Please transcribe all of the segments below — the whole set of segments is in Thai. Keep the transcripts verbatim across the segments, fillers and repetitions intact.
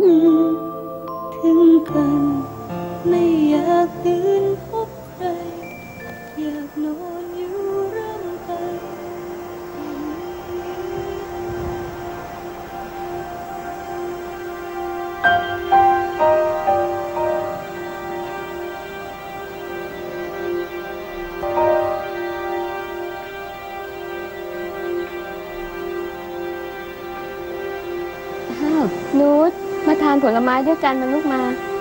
ถึงกันไม่อยากตื่นพบใครอยากนอนอยู่ร่ำไปนุชมาทานผลไม้ด้วยกันมาลูกมา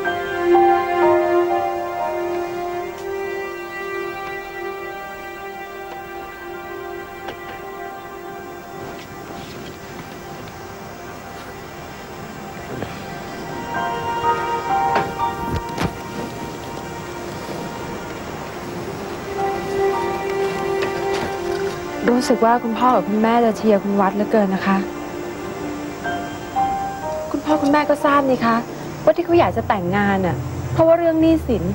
รู้สึกว่าคุณพ่อกับคุณแม่จะเชียร์คุณวัดเหลือเกินนะคะคุณพ่อคุณแม่ก็ทราบนี่คะว่าที่เขาอยากจะแต่งงานน่ะเพราะว่าเรื่องหนี้สิน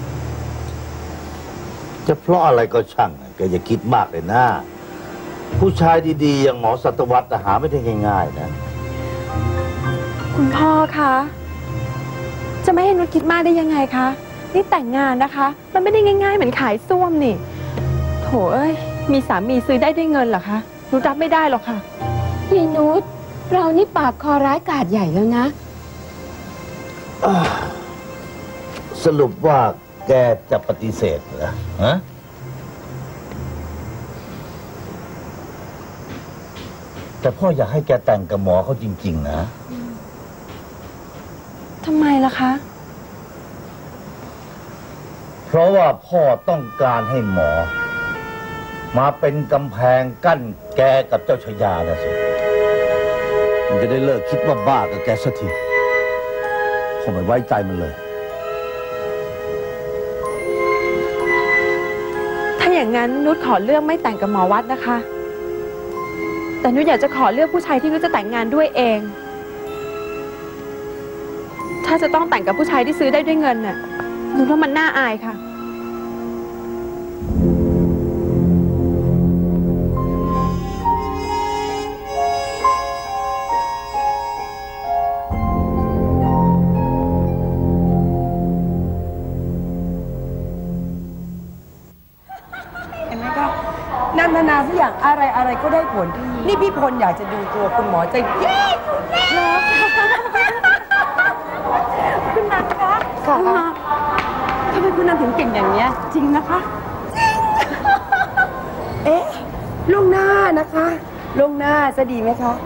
จะเพราะอะไรก็ช่างแกอย่าคิดมากเลยนะผู้ชายดีๆอย่างหมอสัตวัตหาไม่ได้ง่ายๆนะคุณพ่อคะจะไม่ให้นุชคิดมากได้ยังไงคะนี่แต่งงานนะคะมันไม่ได้ง่ายๆเหมือนขายส้วมนี่โถเอ้ยมีสามีซื้อได้ด้วยเงินเหรอคะนุชรับไม่ได้หรอกค่ะยายนุชเรานี่ปากคอร้ายกาจใหญ่แล้วนะสรุปว่าแกจะปฏิเสธเหรอฮะแต่พ่ออยากให้แกแต่งกับหมอเขาจริงๆนะทำไมล่ะคะเพราะว่าพ่อต้องการให้หมอมาเป็นกำแพงกั้นแกกับเจ้าชายานะสิมันจะได้เลิกคิดว่าบ้ากับแกสักทีผมไม่ไว้ใจมันเลยถ้าอย่างนั้นนุชขอเลือกไม่แต่งกับหมอวัดนะคะแต่นุชอยากจะขอเลือกผู้ชายที่นุชจะแต่งงานด้วยเองถ้าจะต้องแต่งกับผู้ชายที่ซื้อได้ด้วยเงินน่ะนุชว่ามันน่าอายค่ะนันทนาสักอย่างอะไรอะไรก็ได้ผลนี่พี่พลอยากจะดูตัวคุณหมอจะเย้คุณนันคะค่ะทำไมคุณนันถึงเก่งอย่างนี้จริงนะคะจริงเอ๊ะล่วงหน้านะคะล่วงหน้าจะดีไหมคะ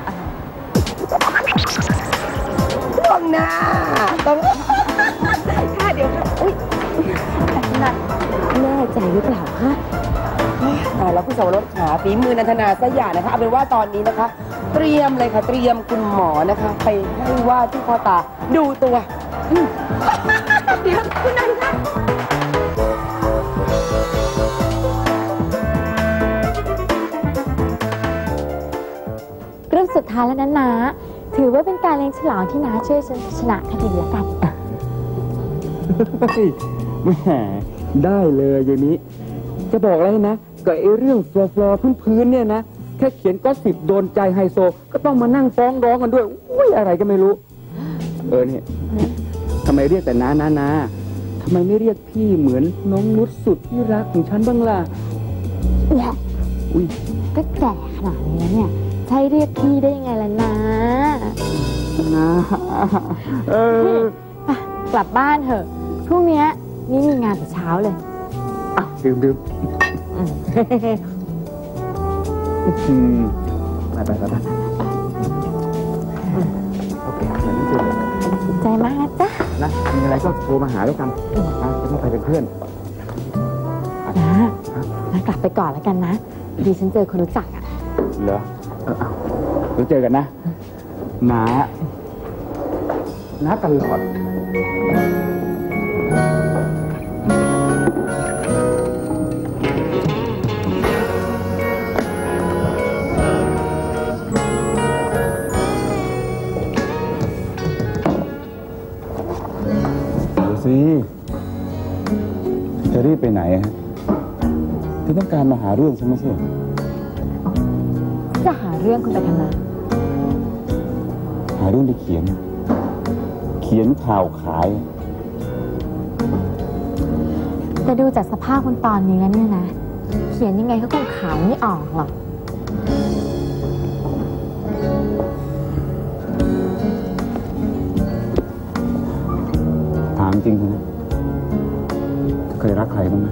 ล่วงหน้าต้องค่ะเดี๋ยวค่ะอุ้ยแต่คุณนันแน่ใจหรือเปล่าคะตายแล้วคุณสวรสขาฝีมือนันทนาสักอย่างนะคะเอาเป็นว่าตอนนี้นะคะเตรียมเลยค่ะเตรียมคุณหมอนะคะไปให้ว่าที่พ่อตาดูตัวเดี๋ยวคุณนันคะเรื่องสุดท้ายแล้วนั้นนะถือว่าเป็นการเลี้ยงฉลองที่น้าช่วยชนะคดีแล้วกันแหมได้เลยอย่างนี้จะบอกอะไรนะกับไอ้เรื่องฟลอฟลอพื้นๆเนี่ยนะแค่เขียนก็สิบโดนใจไฮโซก็ต้องมานั่งฟ้องร้องกันด้วยอุ้ยอะไรก็ไม่รู้เออเนี่ยทำไมเรียกแต่น้าน้านาทำไมไม่เรียกพี่เหมือนน้องนุชสุดที่รักของฉันบ้างล่ะเนี่ยอุ้ยก็แก่ขนาดนี้เนี่ยใช่เรียกพี่ได้ยังไงล่ะนะนะเออกลับบ้านเถอะพรุ่งนี้นี่มีงานแต่เช้าเลยอ่ะดื่มดื่มไปไปไปไปโอเคเหมือนที่สุดใจมากนะจ๊ะนะมีอะไรก็โทรมาหาแล้วกันนะจะต้องไปเป็นเพื่อนนะนะกลับไปก่อนแล้วกันนะดีฉันเจอคนรู้จักอ่ะเหรอเออเอาเดี๋ยวเจอกันนะน้าน้าตลอดสิจะรีบไปไหนฮะเธอต้องการมาหาเรื่องฉันไม่ใช่จะหาเรื่องคุณไปทำไมหาเรื่องที่เขียนเขียนข่าวขายแต่ดูจากสภาพคนตอนนี้แล้วเนี่ยนะ เขียนยังไงก็คงขายไม่ออกหรอกถามจริงนะเคยรักใครบ้างไหม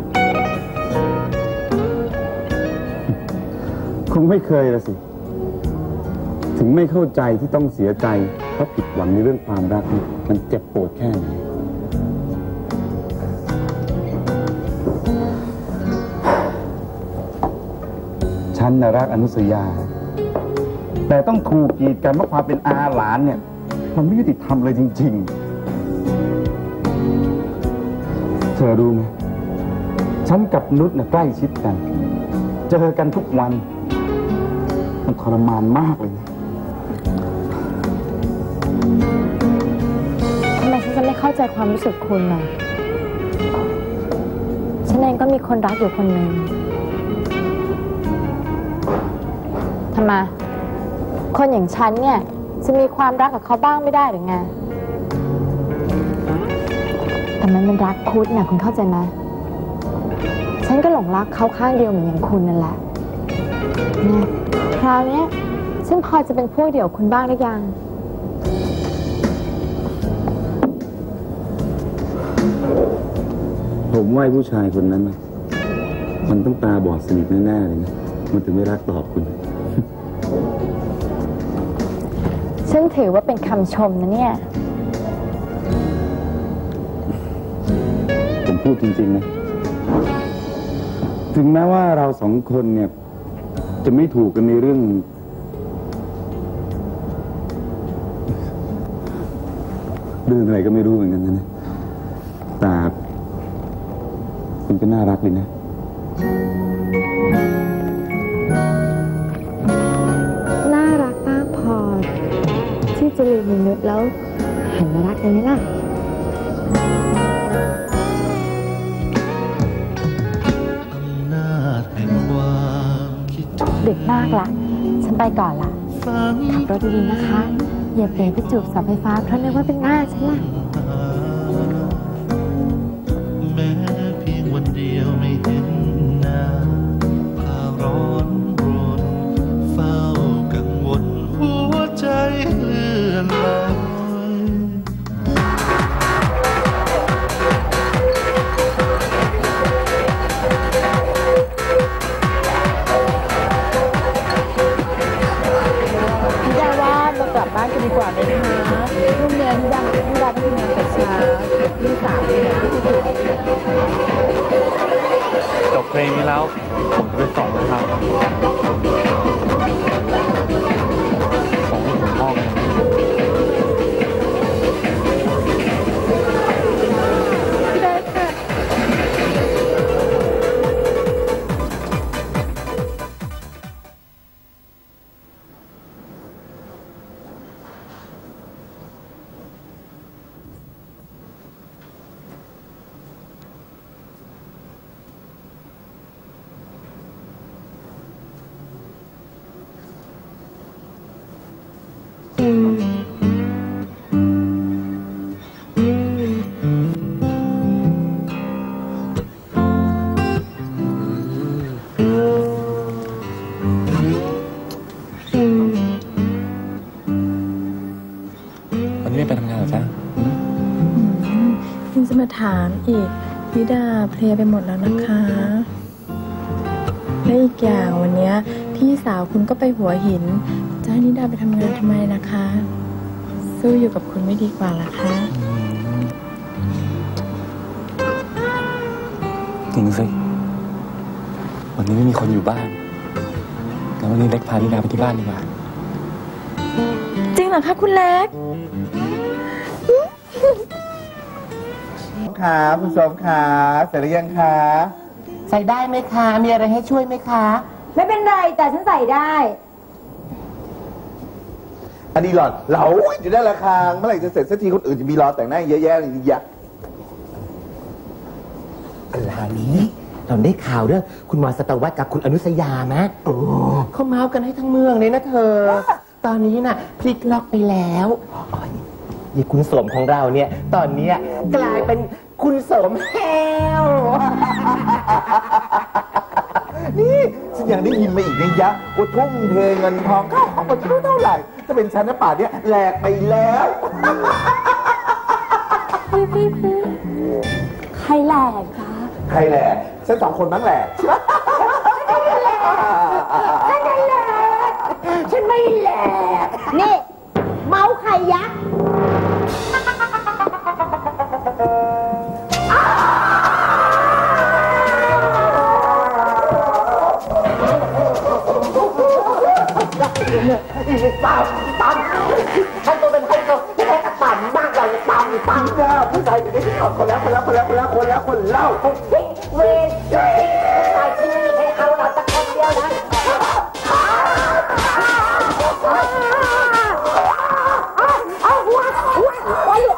คงไม่เคยละสิ ถึงไม่เข้าใจที่ต้องเสียใจเพราะผิดหวังในเรื่องความรักนี่มันเจ็บปวดแค่ไหน ฉันน่ะรักอนุสยา แต่ต้องถูกกีดกันว่าความเป็นอาหลานเนี่ย มันไม่ยุติธรรมเลยจริง ๆ เธอรู้ไหมฉันกับนุชน่ะใกล้ชิดกัน เจอกันทุกวัน มันทรมานมากเลยนะทำไมฉันจะไม่เข้าใจความรู้สึกคุณล่ะ ฉันเองก็มีคนรักอยู่คนหนึ่งทำไม คนอย่างฉันเนี่ยจะมีความรักกับเขาบ้างไม่ได้หรือไง แต่มันเป็นรักคุดนะคุณเข้าใจไหม ฉันก็หลงรักเขาข้างเดียวเหมือนอย่างคุณนั่นแหละ เนี่ยคราวนี้ฉันพอจะเป็นพวกเดียวคุณบ้างหรือยังผมว่าผู้ชายคนนั้นนะมันต้องตาบอดสนิทแน่ๆเลยนะ มันถึงไม่รักตอบคุณฉันถือว่าเป็นคำชมนะเนี่ยผมพูดจริงๆนะ ถึงแม้ว่าเราสองคนเนี่ย จะไม่ถูกกันในเรื่อง เรื่องอะไรก็ไม่รู้เหมือนกันนะแต่คุณก็น่ารักดีนะน่ารักมากพอที่จะลืมมนุษย์แล้วหันมารักกันไหมล่ะ ดึกมากละ ฉันไปก่อนละขับรถดีๆนะคะ อย่าเป๋ไปจูบเสาไฟฟ้าเพราะนึกว่าเป็นหน้าฉันล่ะแม้เพียงวันเดียวไม่เห็นหน้าพาร้อนรนเฝ้ากังวลหัวใจเลื่อนลอยพี่ดาว่าเรากลับบ้านกันดีกว่าไหมคะรุ่งเรียนพี่ดาพี่ดาต้องทำงานแต่เช้าพี่สาวเนี่ยจบเพลงนี้แล้วผมจะไปสอนนะครับส่งให้ถึงห้องได้ค่ะวันนี้ไม่ไปทำงานเหรอจ๊ะยังจะมาถามอีกวิดาเพลียไปหมดแล้วนะคะและอีกอย่างวันนี้พี่สาวคุณก็ไปหัวหินจะให้นิดาไปทำงานทำไมล่ะคะ สู้อยู่กับคุณไม่ดีกว่าล่ะคะจริงสิวันนี้ไม่มีคนอยู่บ้านงั้นวันนี้เล็กพานิดาไปที่บ้านดีกว่าจริงเหรอคะคุณเล็กขาคุณสมขาเสร็จหรือยังคะใส่ได้ไหมคะ มีอะไรให้ช่วยไหมคะไม่เป็นไรแต่ฉันใส่ได้อันนี้หลอดเหลาอยู่ได้ละคางเมื่อไหร่จะเสร็จสักทีคนอื่นจะมีรอแต่งหน้าเยอะแยะเลยอยากอะไรนี้เราได้ข่าวด้วยคุณวาสตวัฒน์กับคุณอนุสยานะโอ้เขาเมาส์กันให้ทั้งเมืองเลยนะเธอ ตอนนี้น่ะพลิกล็อกไปแล้วยี่คุณสมของเราเนี่ย ตอนเนี้ยกลายเป็นคุณสมแฮว นี่ฉันยังได้ยินมาอีกนะยะว่าทุ่มเทเงินทองเข้าของมาเท่าไหร่ถ้าเป็นฉันนะป่าเนี้ยแหลกไปแล้วใครแหลกจ๊ะใครแหลกฉันสองคนมั้งแหลกฉันไม่แหลกนี่เมาใครยักษ์ปั๊มปั๊มฉันตัวเป็นใครก็แค่ปั๊มมากเลยปั๊มปั๊มเนี่ยผู้ชายอยู่ในที่คนแล้วคนแล้วคนแล้วคนแล้วคนแล้วคนเล่าเวทเวทผู้ชายที่นี่แค่เอาเราตะคนเดียวนะเอาหัวหัวหัวหลุด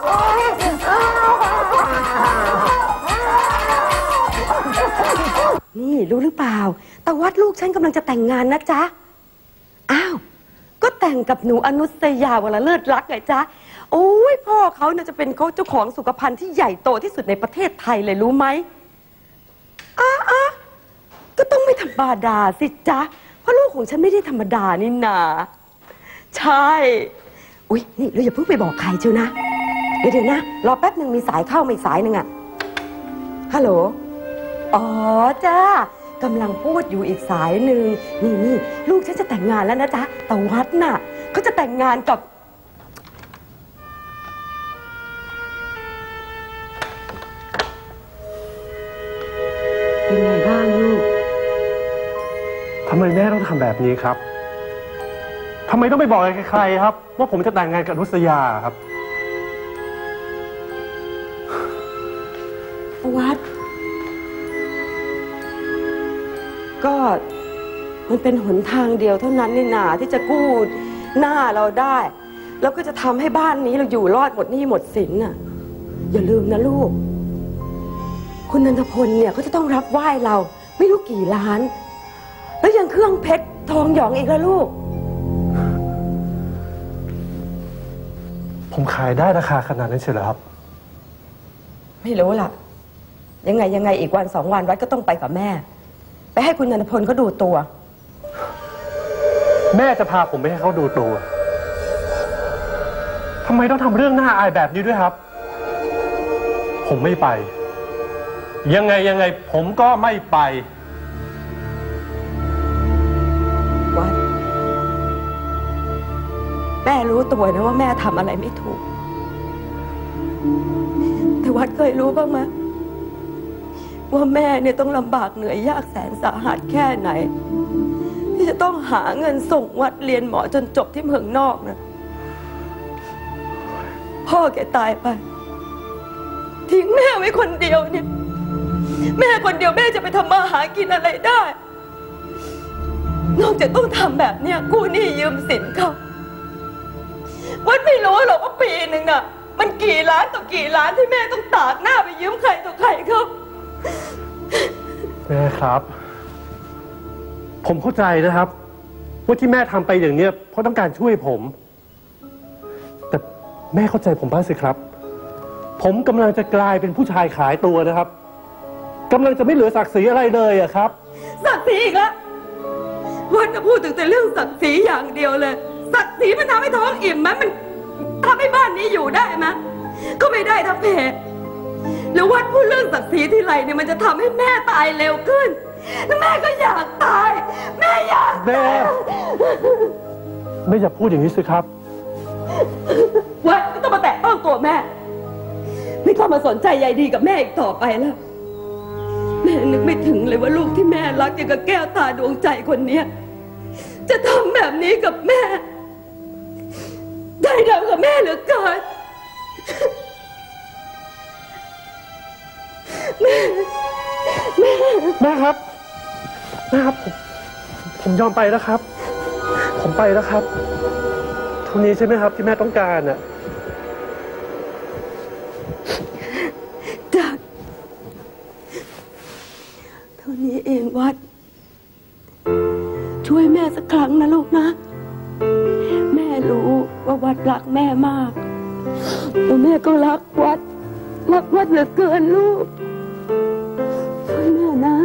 นี่รู้หรือเปล่าตาวัดลูกฉันกำลังจะแต่งงานนะจ๊ะอ้าวก็แต่งกับหนูอนุสยาวรเลิศรักไงจ๊ะโอ้ยพ่อเขาเนี่ยจะเป็นเขาเจ้าของสุขภัณฑ์ที่ใหญ่โตที่สุดในประเทศไทยเลยรู้ไหมอ้าอ้าก็ต้องไม่ธรรมดาสิจ๊ะเพราะลูกของฉันไม่ได้ธรรมดานี่นาใช่อุ้ยนี่เราอย่าเพิ่งไปบอกใครเชียวนะเดี๋ยวเดี๋ยวนะรอแป๊บหนึ่งมีสายเข้ามาอีกสายหนึ่งอะฮัลโหลอ๋อจ้ากำลังพูดอยู่อีกสายหนึ่งนี่นี่ลูกฉันจะแต่งงานแล้วนะจ๊ะตาวัดน่ะเขาจะแต่งงานกับเป็นไงบ้างลูกทำไมแม่ต้องทำแบบนี้ครับทำไมต้องไปบอกใครๆครับว่าผมจะแต่งงานกับนุสยาครับตาวัดก็มันเป็นหนทางเดียวเท่านั้นนี่นาที่จะกู้หน้าเราได้แล้วก็จะทำให้บ้านนี้เราอยู่รอดหมดหนี้หมดสินน่ะอย่าลืมนะลูกคุณนันทพลเนี่ยเขาจะต้องรับไหว้เราไม่รู้กี่ล้านแล้วยังเครื่องเพชรทองหยองอีกแล้วลูกผมขายได้ราคาขนาดนั้นเชียวเหรอครับไม่รู้ล่ะยังไงยังไงอีกวันสองวันวัดก็ต้องไปกับแม่ไปให้คุณนันทพลเขาดูตัวแม่จะพาผมไปให้เขาดูตัวทำไมต้องทำเรื่องน่าอายแบบนี้ด้วยครับ ผมไม่ไปยังไงยังไงผมก็ไม่ไปวัดแม่รู้ตัวนะว่าแม่ทำอะไรไม่ถูกแต่วัดเคยรู้บ้างไหมว่าแม่เนี่ยต้องลำบากเหนื่อยยากแสนสาหัสแค่ไหนที่จะต้องหาเงินส่งวัดเรียนหมอจนจบที่เมืองนอกนะพ่อแกตายไปทิ้งแม่ไว้คนเดียวเนี่ยแม่คนเดียวแม่จะไปทำมาหากินอะไรได้นอกจากต้องทำแบบเนี้ยกู้หนี้ยืมสินเขาวัดไม่รู้หรอกว่าปีหนึ่งน่ะมันกี่ล้านต่อกี่ล้านที่แม่ต้องตากหน้าไปยืมใครต่อใครเขาแม่ครับผมเข้าใจนะครับว่าที่แม่ทำไปอย่างเนี้ยเพราะต้องการช่วยผมแต่แม่เข้าใจผมบ้างสิครับผมกำลังจะกลายเป็นผู้ชายขายตัวนะครับกำลังจะไม่เหลือศักดิ์ศรีอะไรเลยอะครับศักดิ์ศรีอีกแล้ววันจะพูดถึงแต่เรื่องศักดิ์ศรีอย่างเดียวเลยศักดิ์ศรีมันทำให้ท้องอิ่มไหมมันทำให้บ้านนี้อยู่ได้ไหมก็ไม่ได้ทั้งเพแล้ววัดพูดเรื่องศักดิ์ศรีที่ไรเนี่ยมันจะทำให้แม่ตายเร็วขึ้นแล้วแม่ก็อยากตายแม่อยากแม่แม่อย่าพูดอย่างนี้สิครับวัดไม่ต้องมาแตะต้องตัวแม่ไม่ต้องมาสนใจใยดีกับแม่อีกต่อไปแล้วแม่นึกไม่ถึงเลยว่าลูกที่แม่รักอย่างกับแก้วตาดวงใจคนเนี้ยจะทำแบบนี้กับแม่ได้ดำกับแม่เหลือเกินแม่แม่แม่ครับแม่ครับผมผมยอมไปแล้วครับผมไปแล้วครับเท่านี้ใช่ไหมครับที่แม่ต้องการอ่ะจ้ะเท่านี้เองวัดช่วยแม่สักครั้งนะลูกนะแม่รู้ว่าวัดรักแม่มากแล้วแม่ก็รักวัดรักวัดเหลือเกินลูกช่วยแม่นะ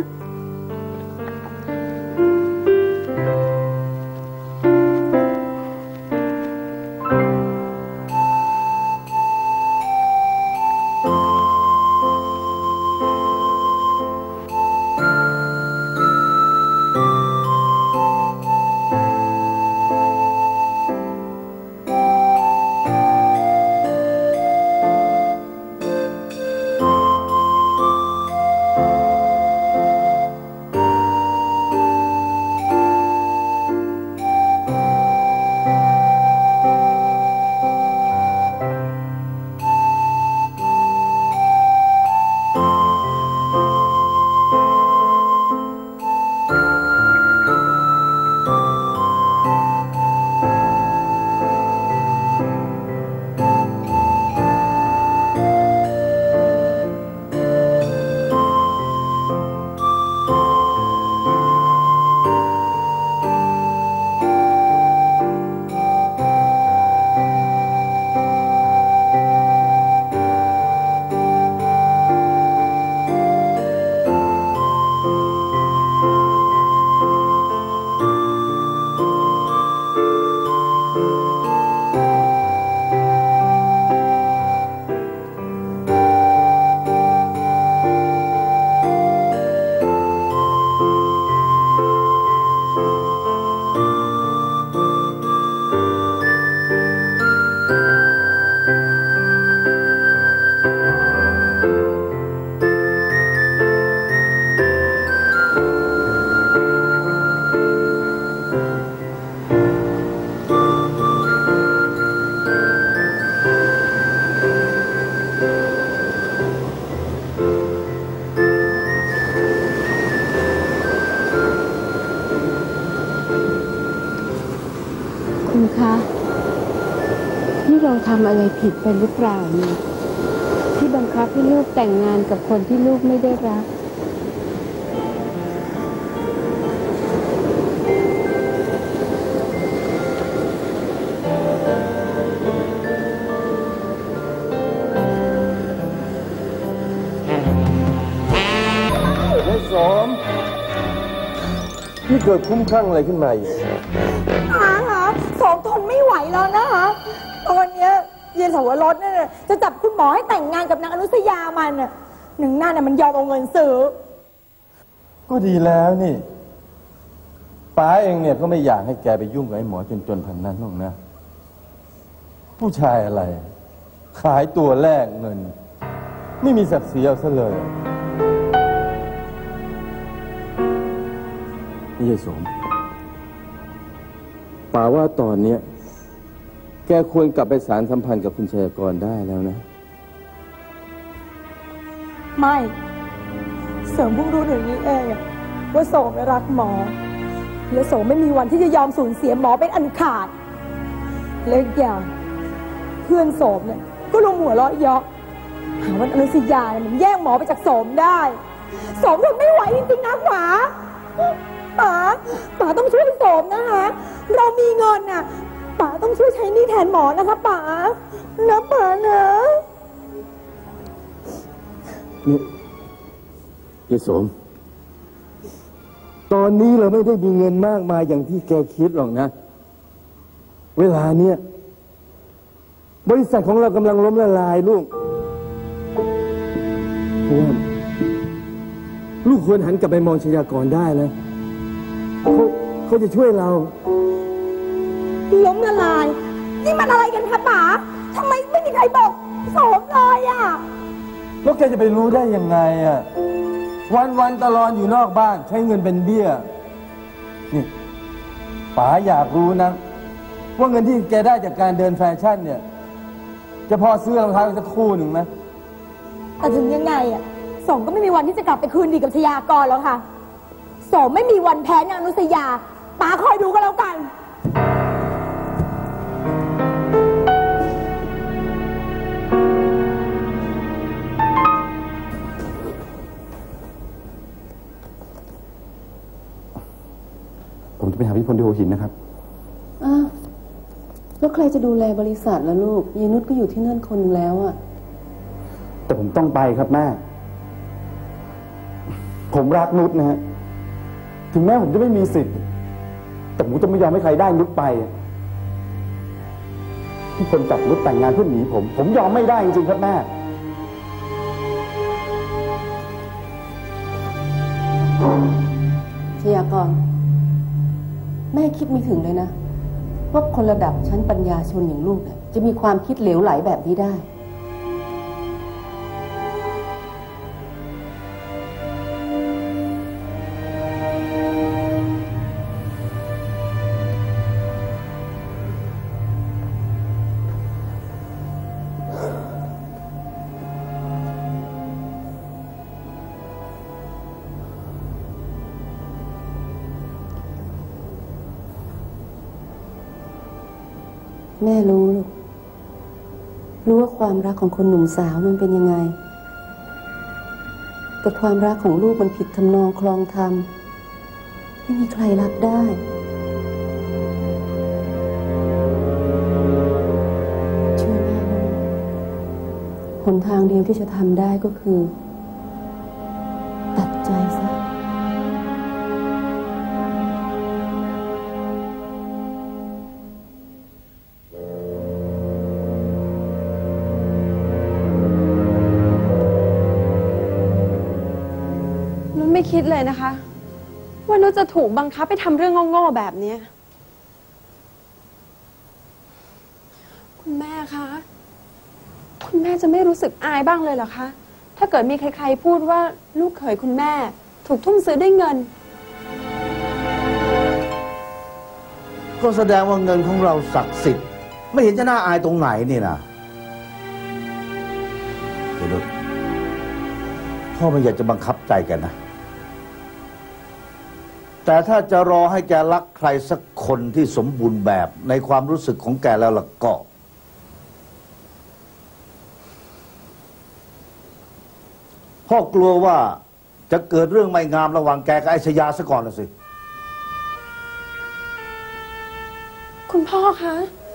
คุณคะนี่เราทำอะไรผิดไปหรือเปล่าเนี่ยที่บังคับให้ลูกแต่งงานกับคนที่ลูกไม่ได้รักนายสมนี่เกิดคุ้มคลั่งอะไรขึ้นมาอีกหาหาสองทนไม่ไหวแล้วนะคะตอนเนี้ยเย็นสาวรสเนี่ยจะจับคุณหมอให้แต่งงานกับนางอนุสยามันน่ะหนึ่งหน้าน่ะมันยอมเอาเงินซื้อก็ดีแล้วนี่ป้าเองเนี่ยก็ไม่อยากให้แกไปยุ่งกับไอ้หมอจนๆพันนั้นหรอกนะผู้ชายอะไรขายตัวแลกเงินไม่มีศักดิ์ศรีเอาซะเลยนี่ยายสมป่าว่าตอนเนี้ยแกควรกลับไปสารสัมพันธ์กับคุณชัยกรได้แล้วนะไม่เสริมเพิ่งรู้อย่างนี้เองว่าโสมรักหมอและโสมไม่มีวันที่จะยอมสูญเสียหมอเป็นอันขาดเล็กอย่างเพื่อนโสมเนี่ยก็ลงหัวเราะเยาะหาว่าอนุสยาเนี่ยมันแย่งหมอไปจากโสมได้โสมทนไม่ไหวจริงๆนะหมาป๋าป๋าต้องช่วยโสมนะคะเรามีเงินน่ะป๋าต้องช่วยใช้หนี้แทนหมอนะคะป๋านะป๋านะนี่ยายสมตอนนี้เราไม่ได้มีเงินมากมายอย่างที่แกคิดหรอกนะเวลาเนี้ยบริษัทของเรากำลังล้มละลายลูกควรลูกควรหันกลับไปมองชยากรได้แล้วเขาเขาจะช่วยเราล้มละลายนี่มันอะไรกันคะป๋าทำไมไม่มีใครบอกโสมเลยอ่ะแล้วแกจะไปรู้ได้ยังไงอ่ะวันวันตลอดอยู่นอกบ้านใช้เงินเป็นเบี้ยนี่ป๋าอยากรู้นะว่าเงินที่แกได้จากการเดินแฟชั่นเนี่ยจะพอซื้อรองเท้าสักคู่หนึ่งไหมแต่ถึงยังไงอ่ะโสมก็ไม่มีวันที่จะกลับไปคืนดีกับชยากรแล้วค่ะโสมไม่มีวันแพ้นางอนุสยาป๋าคอยดูก็แล้วกันผมจะไปหาพี่พลที่หัวหินนะครับอ้าวแล้วแล้วใครจะดูแลบริษัทล่ะลูกยายนุชก็อยู่ที่นั่นคนหนึ่งแล้วอะแต่ผมต้องไปครับแม่ ผมรักนุชนะฮะถึงแม้ผมจะไม่มีสิทธิ์แต่ผมจะไม่ยอมให้ใครได้นุชไปที่คนจับนุชแต่งงานเพื่อหนีผมผมยอมไม่ได้จริงๆครับแม่ชยากรแม่คิดไม่ถึงเลยนะว่าคนระดับชั้นปัญญาชนอย่างลูกจะมีความคิดเหลวไหลแบบนี้ได้แม่รู้ลูกรู้ว่าความรักของคนหนุ่มสาวมันเป็นยังไงแต่ความรักของลูกมันผิดทำนองคลองธรรมไม่มีใครรับได้ช่วยแม่นะหนทางเดียวที่จะทำได้ก็คือตัดใจซะไม่คิดเลยนะคะว่านุชจะถูกบังคับไปทำเรื่องโง่ๆแบบนี้คุณแม่คะคุณแม่จะไม่รู้สึกอายบ้างเลยเหรอคะถ้าเกิดมีใครๆพูดว่าลูกเขยคุณแม่ถูกทุ่มซื้อด้วยเงินก็แสดงว่าเงินของเราศักดิ์สิทธิ์ไม่เห็นจะน่าอายตรงไหนนี่นะเดี๋ยวพ่อไม่อยากจะบังคับใจแกนะแต่ถ้าจะรอให้แกรักใครสักคนที่สมบูรณ์แบบในความรู้สึกของแกแล้วล่ะก็พ่อกลัวว่าจะเกิดเรื่องไม่งามระหว่างแกกับไอ้ชยาซะก่อนนะสิคุณพ่อคะ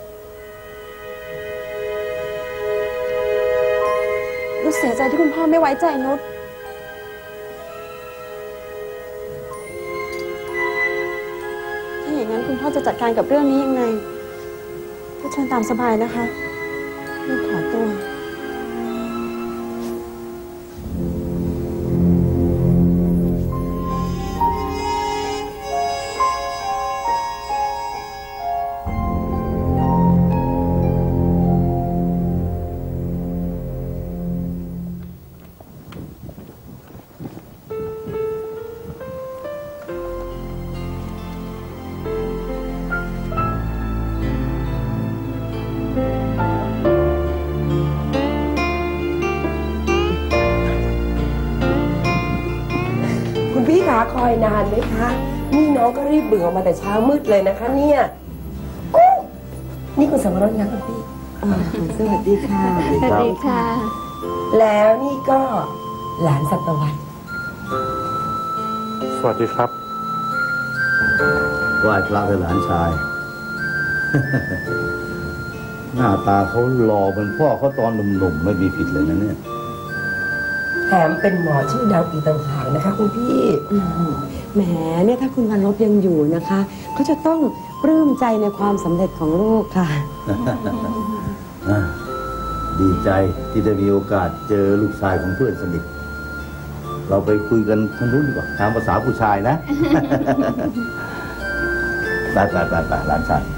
นุชเสียใจที่คุณพ่อไม่ไว้ใจนุชอย่างนั้นคุณพ่อจะจัดการกับเรื่องนี้ยังไงก็เชิญตามสบายนะคะลูกขอตัวพี่ขาคอยนานไหมคะนี่น้องก็รีบเบื่อมาแต่เช้ามืดเลยนะคะเนี่ยนี่คุณสมรสนะคุณพี่สวัสดีค่ะสวัสดีค่ะแล้วนี่ก็หลานสัตวรรษสวัสดีครับไหว้พระเป็นหลานชาย หน้าตาเขาหล่อเหมือนพ่อเขาตอนหนุ่มๆไม่มีผิดเลยนะเนี่ยแถมเป็นหมอชื่อดังอีกต่างหากนะคะคุณพี่แหมเนี่ยถ้าคุณวันลบยังอยู่นะคะเขาจะต้องปลื้มใจในความสำเร็จของลูกค่ะดีใจที่ได้มีโอกาสเจอลูกชายของเพื่อนสนิทเราไปคุยกันทางนู้นดีกว่าตามภาษาผู้ชายนะ ไปไปไปไปหลานชาย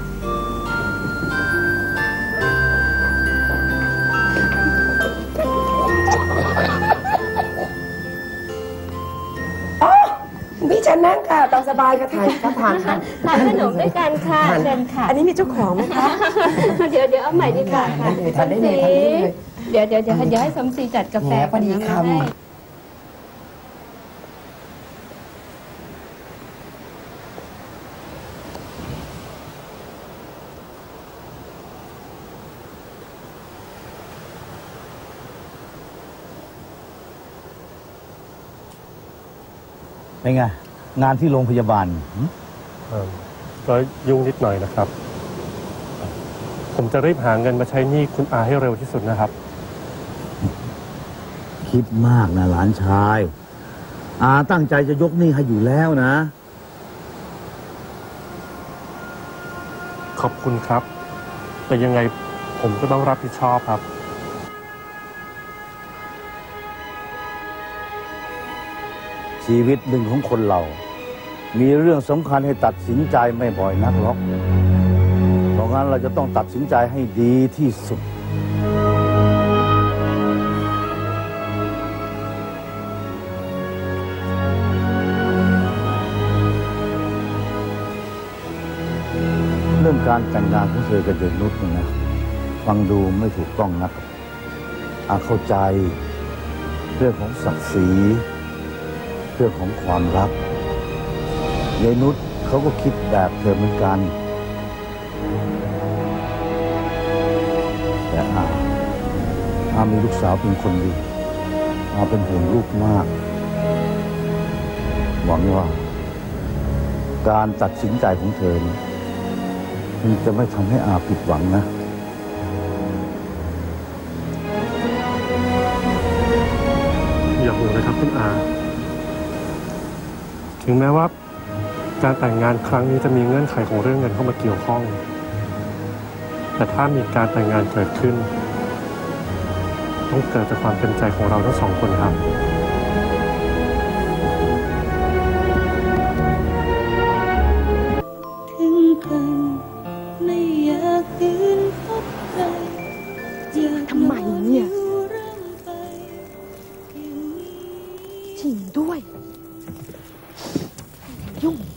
พี่ฉันนั่งค่ะตามสบายค่ะทานค่ะทานค่ะทานขนมด้วยกันค่ะเชิญค่ะอันนี้มีเจ้าของไหมคะเดี๋ยวเดี๋ยวเอาใหม่ดีกว่าค่ะทานได้เลยทานได้เลยเดี๋ยวเดี๋ยวเดี๋ยวเดี๋ยวให้สมศรีจัดกาแฟพอดีคำเป็นไงงานที่โรงพยาบาลก็ยุ่งนิดหน่อยนะครับผมจะรีบหาเงินมาใช้หนี้คุณอาให้เร็วที่สุดนะครับคิดมากนะหลานชาย อาตั้งใจจะยกหนี้ให้อยู่แล้วนะขอบคุณครับ แต่ยังไงผมก็ต้องรับผิดชอบครับชีวิตหนึ่งของคนเรา มีเรื่องสำคัญให้ตัดสินใจไม่บ่อยนักหรอกเพราะงั้นเราจะต้องตัดสินใจให้ดีที่สุดเรื่องการแต่งงานของเธอกับเด็กนุชนี่นะฟังดูไม่ถูกต้องนักอาเข้าใจเรื่องของศักดิ์ศรีเรื่องของความรักยายนุชเขาก็คิดแบบเธอเหมือนกันแต่อาอามีลูกสาวเป็นคนดีอาเป็นห่วงลูกมากหวังว่าการตัดสินใจของเธอมันจะไม่ทำให้อาผิดหวังนะอย่าห่วงเลยครับคุณอาถึงแม้ว่าการแต่งงานครั้งนี้จะมีเงื่อนไขของเรื่องเงินเข้ามาเกี่ยวข้องแต่ถ้ามีการแต่งงานเกิดขึ้นต้องเกิดจากความเต็มใจของเราทั้งสองคนครับถึงกันไม่อยากคืนพบใครทำไมเนี่ยจริงด้วยยุ่ง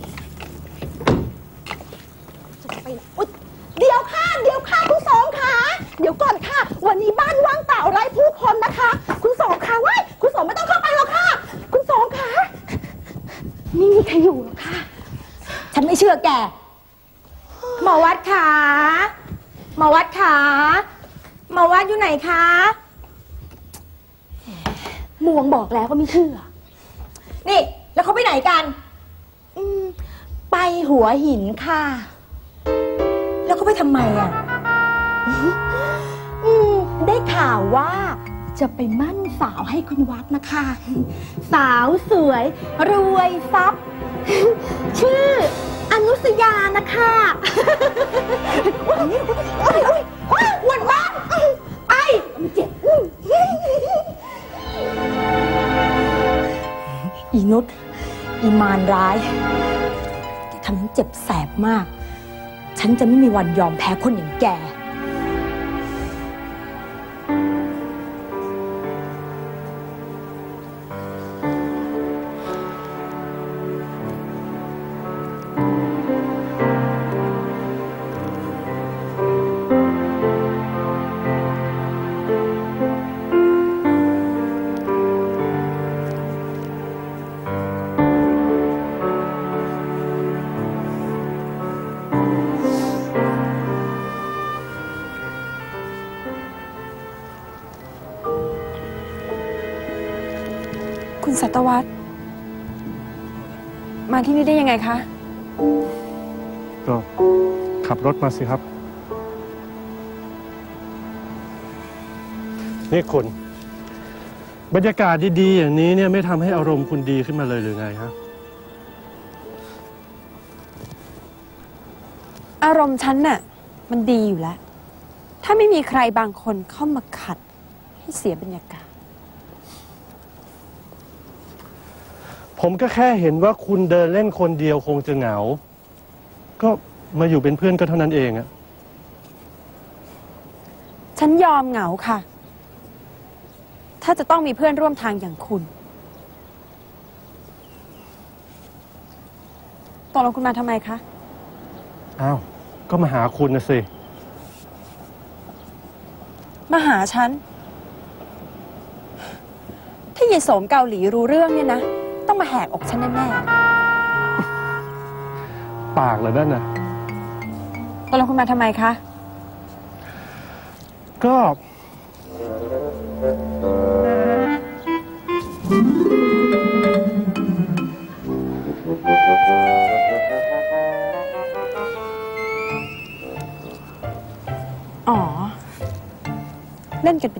จะไปอุ๊ยเดี๋ยวค่ะเดี๋ยวค่ะคุณสองค่ะเดี๋ยวก่อนค่ะวันนี้บ้านว่างเปล่าไร้ผู้คนนะคะคุณสองค่ะว้ายคุณสองไม่ต้องเข้าไปหรอกค่ะคุณสองค่ะไม่มีใครอยู่หรอกค่ะฉันไม่เชื่อแกหมอวัดค่ะหมอวัดค่ะหมอวัดอยู่ไหนคะมวงบอกแล้วก็ไม่เชื่อนี่แล้วเขาไปไหนกันอืมไปหัวหินค่ะแล้วเขาไปทำไมอ่ะอืมได้ข่าวว่าจะไปมั่นสาวให้คุณวัดนะคะสาวสวยรวยทรัพย์ชื่ออนุสยานะคะโอ้ยโอ้ยโอ้ยโอ้ยอ้วนมากไอ้มันเจ็บอีนุชอีมารร้ายแกทำให้เจ็บแสบมากฉันจะไม่มีวันยอมแพ้คนอย่างแกคุณสัตวัฒน์มาที่นี่ได้ยังไงคะก็ขับรถมาสิครับนี่คุณบรรยากาศดีๆอย่างนี้เนี่ยไม่ทำให้อารมณ์คุณดีขึ้นมาเลยหรือไงครับอารมณ์ฉันน่ะมันดีอยู่แล้วถ้าไม่มีใครบางคนเข้ามาขัดให้เสียบรรยากาศผมก็แค่เห็นว่าคุณเดินเล่นคนเดียวคงจะเหงาก็มาอยู่เป็นเพื่อนก็เท่านั้นเองอะฉันยอมเหงาค่ะถ้าจะต้องมีเพื่อนร่วมทางอย่างคุณตกลงคุณมาทำไมคะอ้าวก็มาหาคุณนะสิมาหาฉันถ้ายายโสมเกาหลีรู้เรื่องเนี่ยนะต้องมาแหกอกฉันแน่ๆปากเลยนั่นนะตกลงคุณมาทำไมคะก็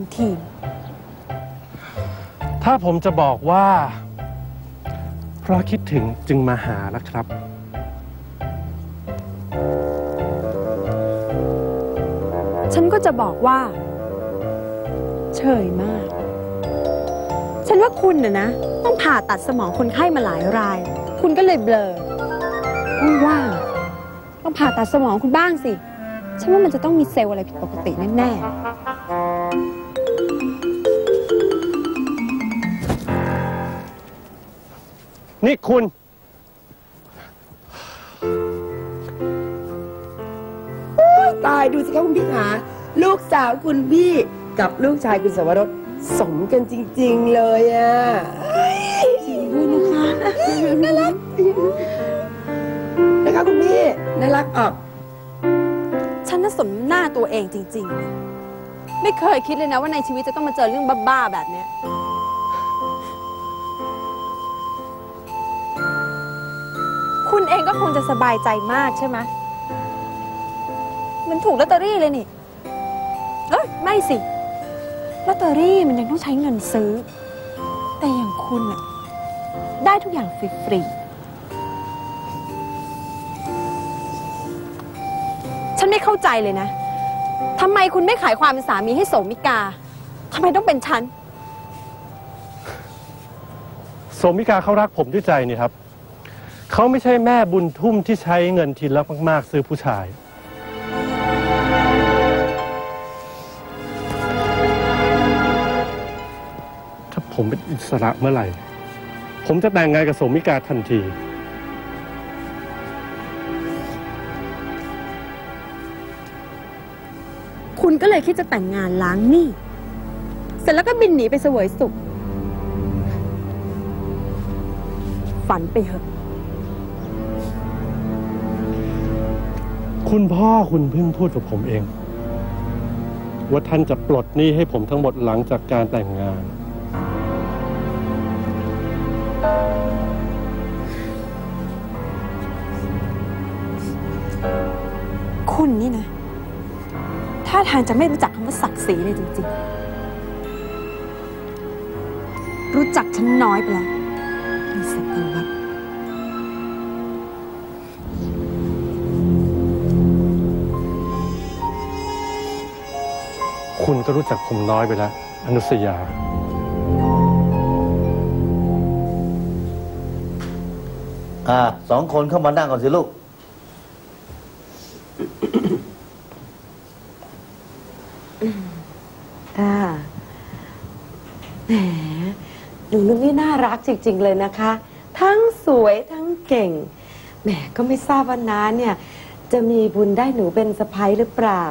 ทีถ้าผมจะบอกว่า เพราะคิดถึงจึงมาหานะครับฉันก็จะบอกว่าเฉยมาก ฉันว่าคุณน่ะนะต้องผ่าตัดสมองคนไข้มาหลายราย คุณก็เลยเบลอว่างๆต้องผ่าตัดสมองคุณบ้างสิ ฉันว่ามันจะต้องมีเซลล์อะไรผิดปกติแน่ๆนี่คุณตายดูสิคะคุณพี่หาลูกสาวคุณพี่กับลูกชายคุณสวรสสมกันจริงๆเลยอ่ะจริงด้วยนะคะน่ารักนะคะคุณพี่น่ารักออกฉันน่ะสมหน้าตัวเองจริงๆ ไม่เคยคิดเลยนะว่าในชีวิตจะต้องมาเจอเรื่องบ้าๆแบบเนี้ยคุณเองก็คงจะสบายใจมากใช่ไหมมันถูกลอตเตอรี่เลยนี่เอ้ยไม่สิลอตเตอรี่มันยังต้องใช้เงินซื้อ แต่อย่างคุณอะได้ทุกอย่างฟรีๆฉันไม่เข้าใจเลยนะทำไมคุณไม่ขายความเป็นสามีให้โสมิกาทำไมต้องเป็นฉันโสมิกาเขารักผมด้วยใจนี่ครับ เขาไม่ใช่แม่บุญทุ่มที่ใช้เงินทีละมากๆซื้อผู้ชาย ถ้าผมเป็นอิสระเมื่อไหร่ ผมจะแต่งงานกับโสมิกาทันทีคุณก็เลยคิดจะแต่งงานล้างหนี้เสร็จแล้วก็บินหนีไปเสวยสุข ฝันไปเถอะคุณพ่อคุณเพิ่งพูดกับผมเอง ว่าท่านจะปลดหนี้ให้ผมทั้งหมดหลังจากการแต่งงานคุณนี่นะท่าทางจะไม่รู้จักคำว่าศักดิ์ศรีเลยจริงๆ รู้จักฉันน้อยไปแล้วมีสัตวัตคุณก็รู้จักผมน้อยไปแล้ว อนุสยาอ่าสองคนเข้ามานั่งก่อนสิลูกค่ะแหมหนูนุ๊กนี่น่ารักจริงๆเลยนะคะ ทั้งสวยทั้งเก่งแหมก็ไม่ทราบว่าน้าเนี่ยจะมีบุญได้หนูเป็นสะใภ้หรือเปล่า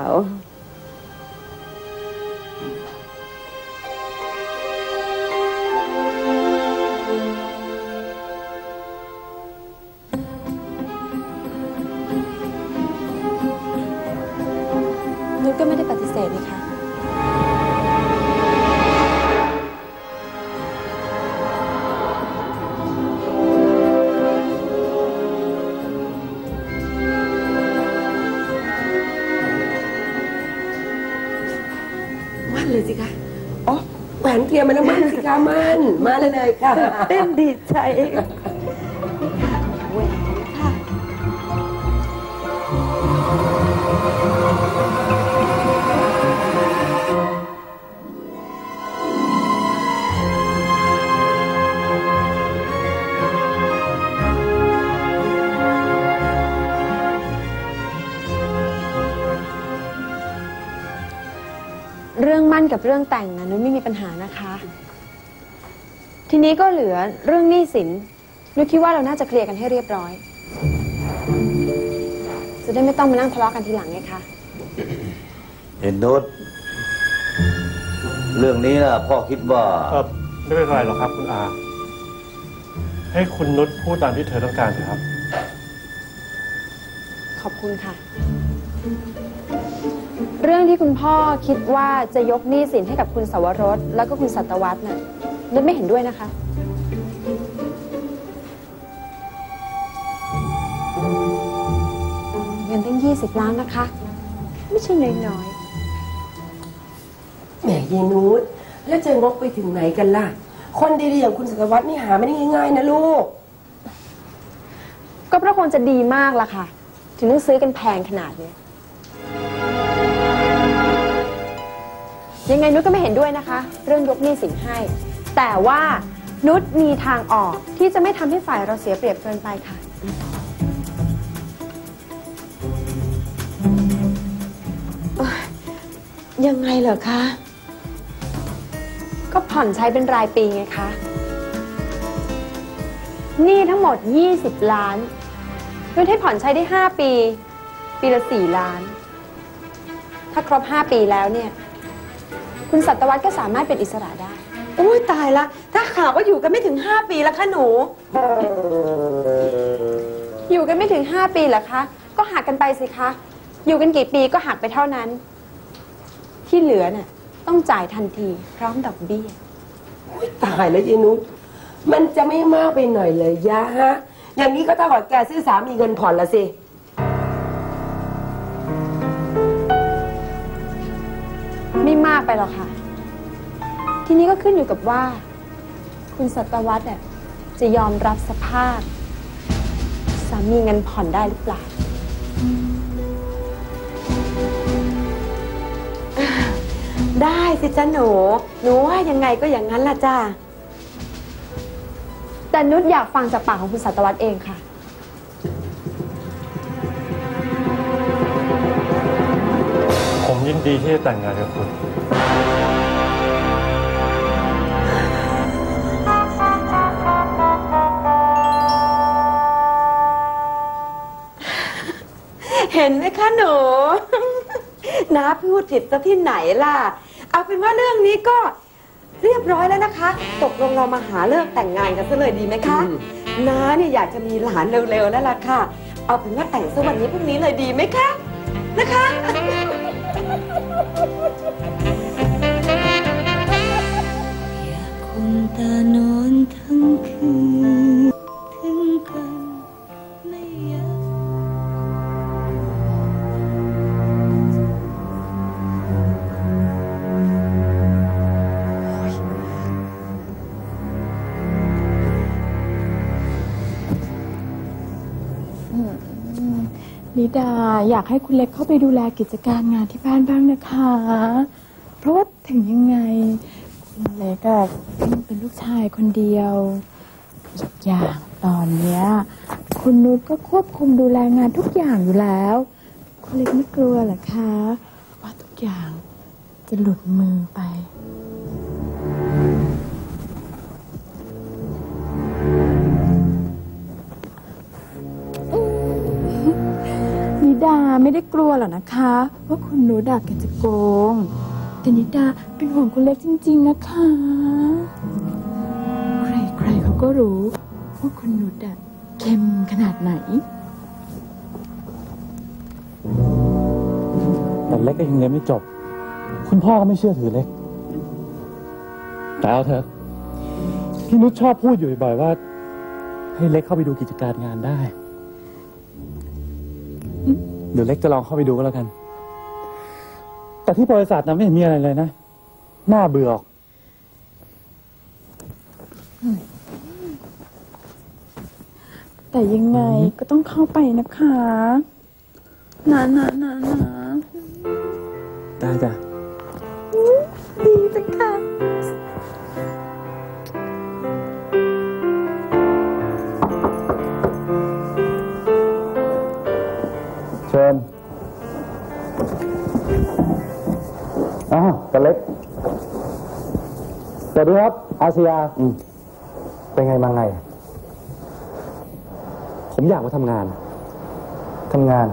นุชก็ไม่ได้ปฏิเสธนี่คะมั่นเลยสิคะอ๋อแหวนเตรียมมาแล้วมั่นสิคะมั่นมาเลยเลยค่ะเต้นดีใจแหวนค่ะเรื่องมั่นกับเรื่องแต่งนะนุชไม่มีปัญหานะคะ ทีนี้ก็เหลือเรื่องหนี้สินนุชคิดว่าเราน่าจะเคลียร์กันให้เรียบร้อย จะได้ไม่ต้องมานั่งทะเลาะกันทีหลังไงคะเห็นนุชเรื่องนี้นะพ่อคิดว่าเออไม่เป็นไรหรอกครับคุณอา ให้คุณนุชพูดตามที่เธอต้องการเถอะครับขอบคุณค่ะ เรื่องที่คุณพ่อคิดว่าจะยกหนี้สินให้กับคุณสวรสแล้วก็คุณสัตวัฒน์น่ะนุชไม่เห็นด้วยนะคะเงินตั้งยี่สิบล้านนะคะ ไม่ใช่น้อยแหมยายนุชแล้วจะงกไปถึงไหนกันล่ะคนดีๆอย่างคุณสัตวัฒน์นี่หาไม่ได้ง่ายๆนะลูกก็เพราะคนจะดีมากล่ะค่ะถึงต้องซื้อกันแพงขนาดนี้ยังไงนุชก็ไม่เห็นด้วยนะคะเรื่องยกหนี้สินให้แต่ว่านุชมีทางออกที่จะไม่ทำให้ฝ่ายเราเสียเปรียบเกินไปค่ะยังไงเหรอคะก็ผ่อนใช้เป็นรายปีไงคะหนี้ทั้งหมดยี่สิบล้านนุชให้ผ่อนใช้ได้ห้าปีปีละสี่ล้านถ้าครบห้าปีแล้วเนี่ยคุณสัตวัฒน์ก็สามารถเป็นอิสระได้โอ้ยตายละถ้าข่าวว่าอยู่กันไม่ถึงห้าปีแล้วคะหนูอยู่กันไม่ถึงห้าปีเหรอคะก็หักกันไปสิคะอยู่กันกี่ปีก็หักไปเท่านั้นที่เหลือน่ะต้องจ่ายทันทีพร้อมดอกเบี้ยตายแล้วยายนุชมันจะไม่มากไปหน่อยเลยยะฮะอย่างนี้ก็เท่ากับแกซื้อสามีเงินผ่อนละสิไม่มากไปหรอกค่ะทีนี้ก็ขึ้นอยู่กับว่าคุณสัตวัฒน์เนี่ยจะยอมรับสภาพสามีเงินผ่อนได้หรือเปล่าได้สิจ้าหนูหนูว่ายังไงก็อย่างนั้นล่ะจ้าแต่นุชอยากฟังจากปากของคุณสัตวัฒน์เองค่ะผมยินดีที่จะแต่งงานกับคุณเห็นไหมคะหนูน้าพูดผิดซะที่ไหนล่ะเอาเป็นว่าเรื่องนี้ก็เรียบร้อยแล้วนะคะตกลงเรามาหาเลิกแต่งงานกันซะเลยดีไหมคะน้าเนี่ยอยากจะมีหลานเร็วๆนั่นแหละค่ะเอาเป็นว่าแต่งซะวันนี้พรุ่งนี้เลยดีไหมคะนะคะอยากคงตานอนทั้งคืนถึงกันไม่อยากนิดาอยากให้คุณเล็กเข้าไปดูแลกิจการงานที่บ้านบ้างนะคะเพราะว่าถึงยังไงคุณเล็กอะเป็นลูกชายคนเดียวอีกอย่างตอนเนี้ยคุณนุชก็ควบคุมดูแลงานทุกอย่างอยู่แล้วคุณเล็กไม่กลัวเหรอคะว่าทุกอย่างจะหลุดมือไปนิดาไม่ได้กลัวหรอกนะคะว่าคุณนุชอะแกจะโกงแต่นิดาเป็นห่วงคุณเล็กจริงๆนะคะใครๆเขาก็รู้ว่าคุณนุชอะเข้มขนาดไหนแต่เล็กก็ยังเรียนไม่จบคุณพ่อก็ไม่เชื่อถือเล็กแต่เอาเถอะพี่นุชชอบพูดอยู่บ่อยๆว่าให้เล็กเข้าไปดูกิจการงานได้เดี๋ยวเล็กจะลองเข้าไปดูก็แล้วกันแต่ที่บริษัทนะไม่เห็นมีอะไรเลยนะน่าเบื่อออกแต่ยังไงก็ต้องเข้าไปนะคะนะนะนะนะได้จ้ะดีจังค่ะเชิญอ้าวกันเล็กสวัสดีครับอาเซียอืมเป็นไงมาไงผมอยากมาทำงานทำงาน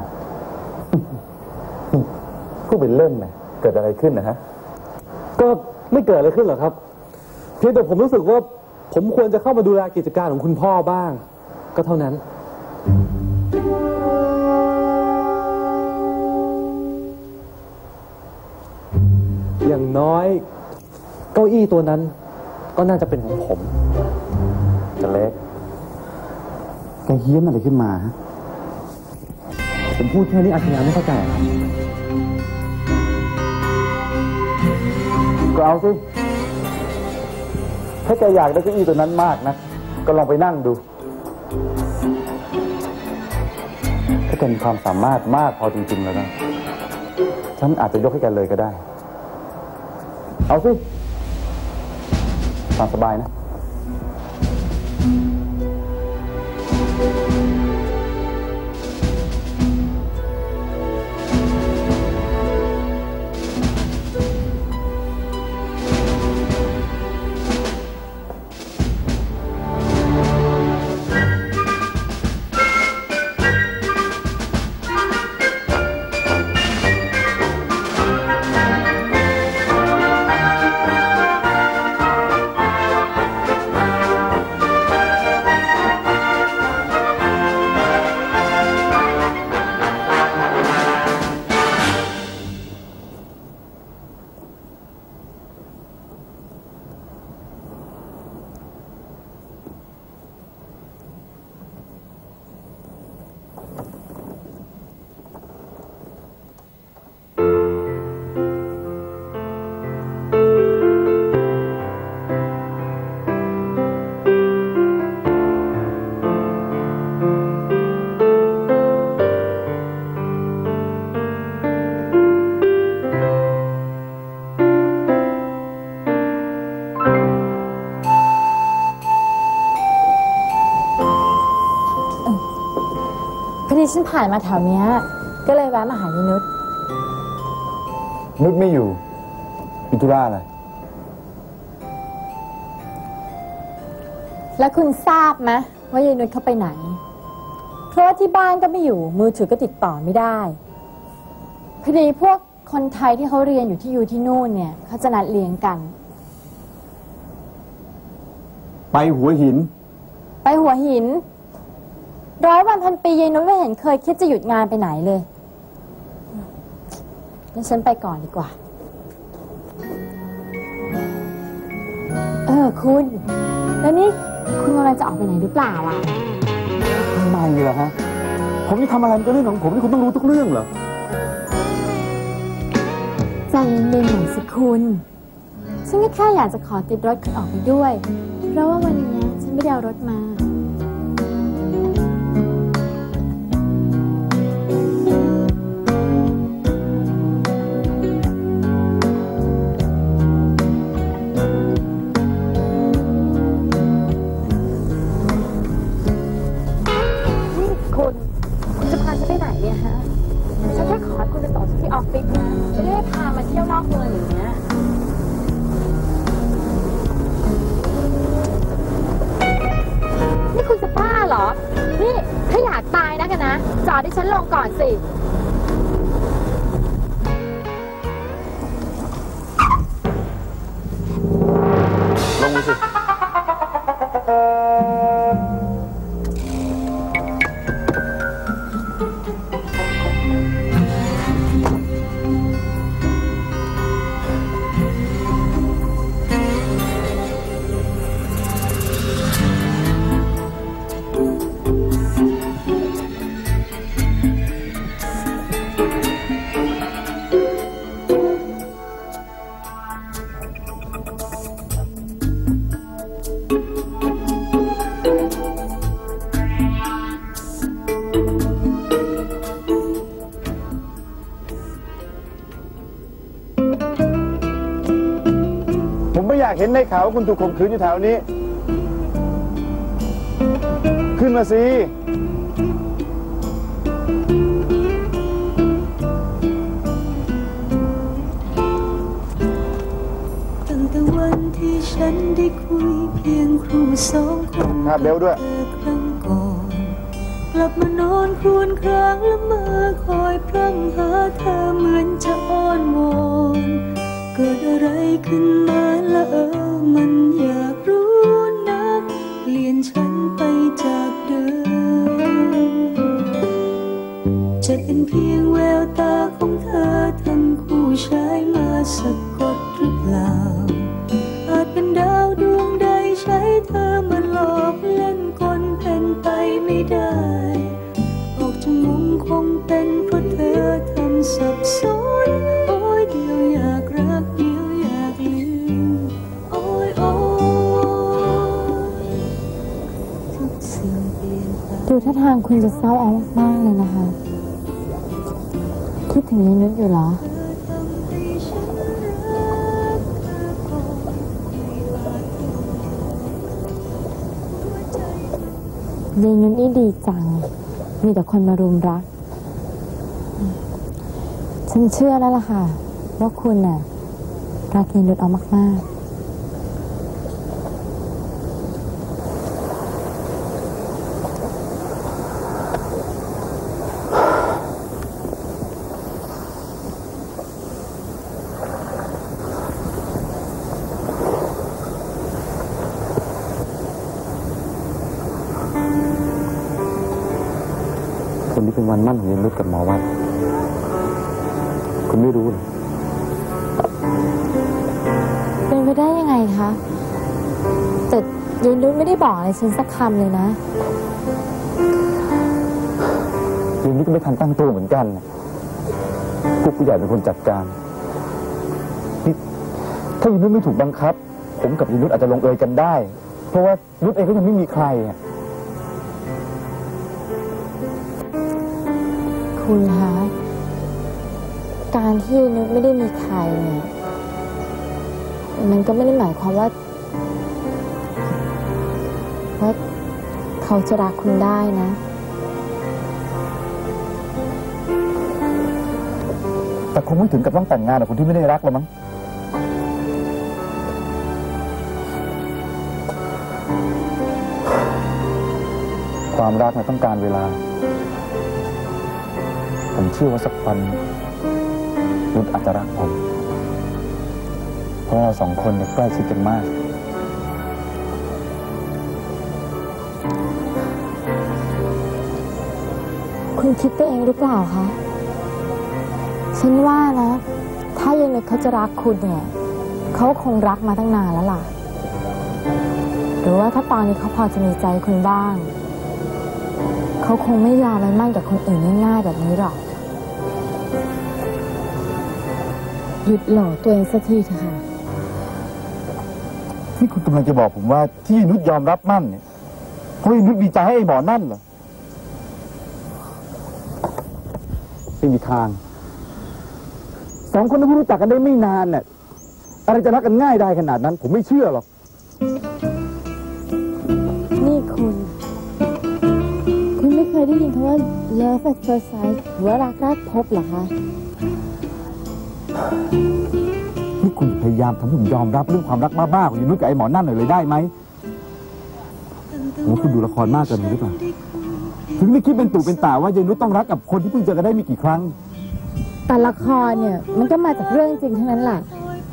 พูดเป็นเล่นนะเกิดอะไรขึ้นนะฮะก็ไม่เกิดอะไรขึ้นหรอกครับเพียงแต่ผมรู้สึกว่าผมควรจะเข้ามาดูแลกิจการของคุณพ่อบ้างก็เท่านั้นอย่างน้อยเก้าอี้ตัวนั้นก็น่าจะเป็นของผมกันเล็กแกเฮี้ยนอะไรขึ้นมาฮะผมพูดแค่นี้อาชญาไม่เข้าใจก็เอาสิถ้าแกอยากได้เก้าอี้ตัวนั้นมากนะก็ลองไปนั่งดูถ้าแกมีความสามารถมากพอจริงๆแล้วนะฉันอาจจะยกให้แกเลยก็ได้เอาสิตามสบายนะฉันผ่านมาแถวเนี้ยก็เลยแวะมาหายายนุชนุชไม่อยู่มีธุระอะไรแล้วคุณทราบไหมว่ายายนุชเขาไปไหนเพราะว่าที่บ้านก็ไม่อยู่มือถือก็ติดต่อไม่ได้พอดีพวกคนไทยที่เขาเรียนอยู่ที่อยู่ที่นู่นเนี่ยเขาจะนัดเลี้ยงกันไปหัวหินไปหัวหินร้อยวันพันปียายนุชไม่เห็นเคยคิดจะหยุดงานไปไหนเลยงั้นฉันไปก่อนดีกว่าเออคุณแล้วนี่คุณกำลังจะออกไปไหนหรือเปล่าอ่ะทำไมเหรอฮะผมจะทำอะไรมันก็เรื่องของผมที่คุณต้องรู้ทุกเรื่องเหรอใจเย็นๆหน่อยสิคุณฉันก็แค่อยากจะขอติดรถคุณออกไปด้วยเพราะว่าวันนี้ฉันไม่ได้เอารถมาจอดให้ฉันลงก่อนสิลงมาสิอยากเห็นในข่าวว่าคุณถูกข่มขืนอยู่แถวนี้ขึ้นมาสิตั้งแต่วันที่ฉันได้คุยเพียงครูสองคนภาพเร็วด้วยครั้งก่อนกลับมานอนครวญครางละเมอคอยพร่ำหาเธอเหมือนจะอ้อนวอนเกิดอะไรขึ้นมาละเออมันอยากรู้นักเปลี่ยนฉันไปจากเดิมจะเป็นเพียงแววตาของเธอทั้งคู่ใช้มาสะกดหรือเปล่าอาจเป็นดาวดวงใดใช้เธอมาหลอกเล่นกลเป็นไปไม่ได้ออกจากมุมคงเป็นเพราะเธอทำสับสนโอ้ยเดียวอยากรักเดียวอยากลืมดูท่าทางคุณจะเศร้าเอามากๆเลยนะคะ คิดถึงยายนุชอยู่เหรอยายนุชนี่ดีจัง มีแต่คนมารุมรัก ฉันเชื่อแล้วล่ะค่ะ ว่าคุณน่ะรักยายนุชเอามากๆวันนี้เป็นวันมั่นของยายนุชกับหมอวัดคุณไม่รู้เหรอเป็นไปได้ยังไงคะแต่ยายนุชไม่ได้บอกอะไรฉันสักคำเลยนะยายนุชก็ไม่ทันตั้งตัวเหมือนกันพวกผู้ใหญ่เป็นคนจัดการนี่ถ้ายายนุชไม่ถูกบังคับ ผมกับยายนุชอาจจะลงเอยกันได้ เพราะว่านุชเองก็ยังไม่มีใครอ่ะคุณคะการที่นุชไม่ได้มีใครเนี่ยมันก็ไม่ได้หมายความว่าว่าเขาจะรักคุณได้นะแต่คงไม่ถึงกับต้องแต่งงานกับคนที่ไม่ได้รักหรอกมั้งความรักมันต้องการเวลาผมเชื่อว่าสักวันนุชอาจจะรักผมเพราะเราสองคนเนี่ยใกล้ชิดกันมากคุณคิดไปเองหรือเปล่าคะฉันว่านะ ถ้ายายนุชเขาจะรักคุณเนี่ยเขาคงรักมาตั้งนานแล้วล่ะ หรือว่าถ้าตอนนี้เขาพอจะมีใจคุณบ้างเขาคงไม่ยอมไปมั่นกับคนอื่นง่ายๆแบบนี้หรอกหยุดหลอกตัวเองสักทีเถอะค่ะนี่คุณกำลังจะบอกผมว่าที่นุชยอมรับมั่นเนี่ยเพราะนุชมีใจให้ไอ้หมอนั่นเหรอไม่มีทางสองคนนั้นเพิ่งรู้จักกันได้ไม่นานเนี่ยอะไรจะรักกันง่ายได้ขนาดนั้น ผมไม่เชื่อหรอกนี่คุณ คุณไม่เคยได้ยินคำว่า love at first sight หรือว่ารักแรกพบเหรอคะนี่คุณพยายามทำให้ผมยอมรับเรื่องความรักบ้าๆของยายนุชกับไอ้หมอนั่นหน่อยเลยได้ไหมผมว่าคุณดูละครมากเกินไปหรือเปล่าถึงได้คิดเป็นตู่เป็นตาว่ายายนุชต้องรักกับคนที่เพิ่งเจอกันได้ไม่กี่ครั้งแต่ละครเนี่ยมันก็มาจากเรื่องจริงทั้งนั้นแหละ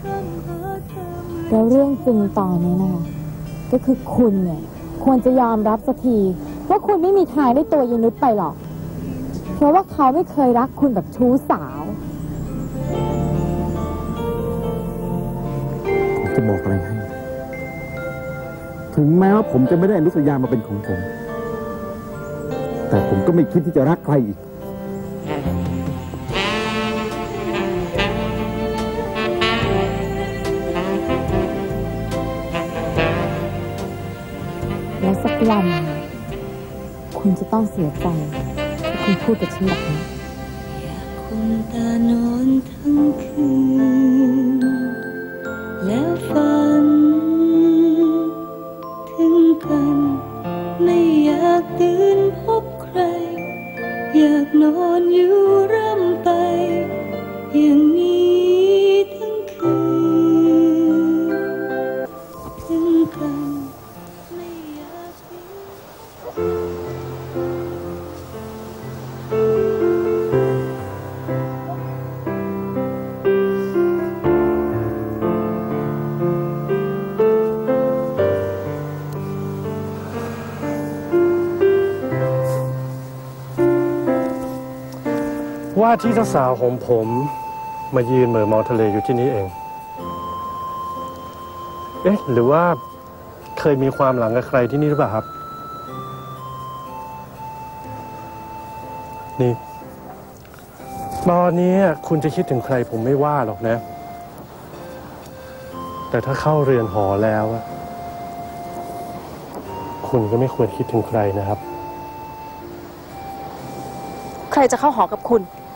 แล้วเรื่องจริงตอนนี้นะคะก็คือคุณเนี่ยควรจะยอมรับสักทีว่าคุณไม่มีทางได้ตัวยายนุชไปหรอกเพราะว่าเขาไม่เคยรักคุณแบบชู้สาวผมจะบอกอะไรให้ถึงแม้ว่าผมจะไม่ได้อนุสยามาเป็นของผมแต่ผมก็ไม่คิดที่จะรักใครอีกแล้วสักวันคุณจะต้องเสียใจที่คุณพูดกับฉันแบบนี้อยากคุมตานอนทั้งคืนแล้วฝันถึงกันไม่อยากตื่นพบใครอยากนอนอยู่ร่ำไปอย่างนี้ทั้งคืนถึงกันไม่อยากว่าที่เจ้าสาวของผมมายืนเหม่อมองทะเลอยู่ที่นี่เอง เอ๊ะหรือว่าเคยมีความหลังกับใครที่นี่หรือเปล่าครับ นี่ตอนนี้คุณจะคิดถึงใครผมไม่ว่าหรอกนะ แต่ถ้าเข้าเรือนหอแล้วคุณก็ไม่ควรคิดถึงใครนะครับจะเข้าหอกับคุณ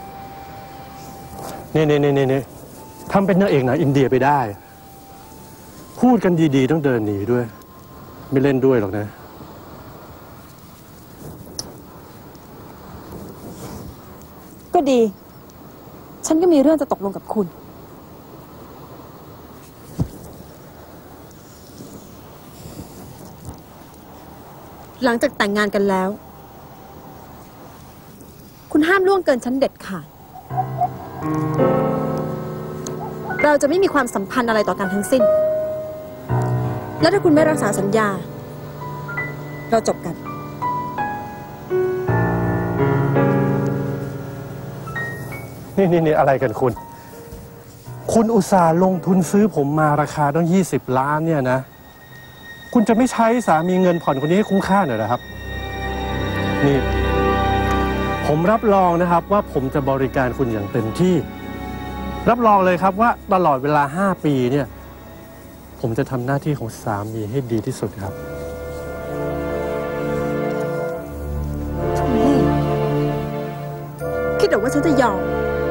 นี่นี่นี่นี่ทำเป็นนางเอกหนังอินเดียไปได้ พูดกันดีๆต้องเดินหนีด้วย ไม่เล่นด้วยหรอกนะก็ดี ฉันก็มีเรื่องจะตกลงกับคุณ หลังจากแต่งงานกันแล้ว คุณห้ามล่วงเกินฉันเด็ดขาด เราจะไม่มีความสัมพันธ์อะไรต่อกันทั้งสิ้น และถ้าคุณไม่รักษาสัญญา เราจบกันนี่นี่นี่อะไรกันคุณ คุณอุตส่าห์ลงทุนซื้อผมมาราคาต้องยี่สิบล้านเนี่ยนะ คุณจะไม่ใช้สามีเงินผ่อนคนนี้ให้คุ้มค่าหน่อยเหรอครับ นี่ ผมรับรองนะครับว่าผมจะบริการคุณอย่างเต็มที่ รับรองเลยครับว่าตลอดเวลาห้าปีเนี่ย ผมจะทำหน้าที่ของสามีให้ดีที่สุดครับคิดหรอว่าฉันจะยอม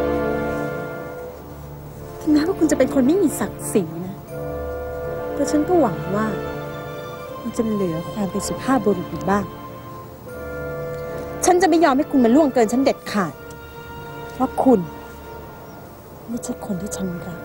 ถึงแม้ว่าคุณจะเป็นคนไม่มีศักดิ์ศรีนะ แต่ฉันก็หวังว่าคุณจะเหลือความเป็นสุภาพบุรุษอยู่บ้าง ฉันจะไม่ยอมให้คุณมาล่วงเกินฉันเด็ดขาด เพราะคุณไม่ใช่คนที่ฉันรัก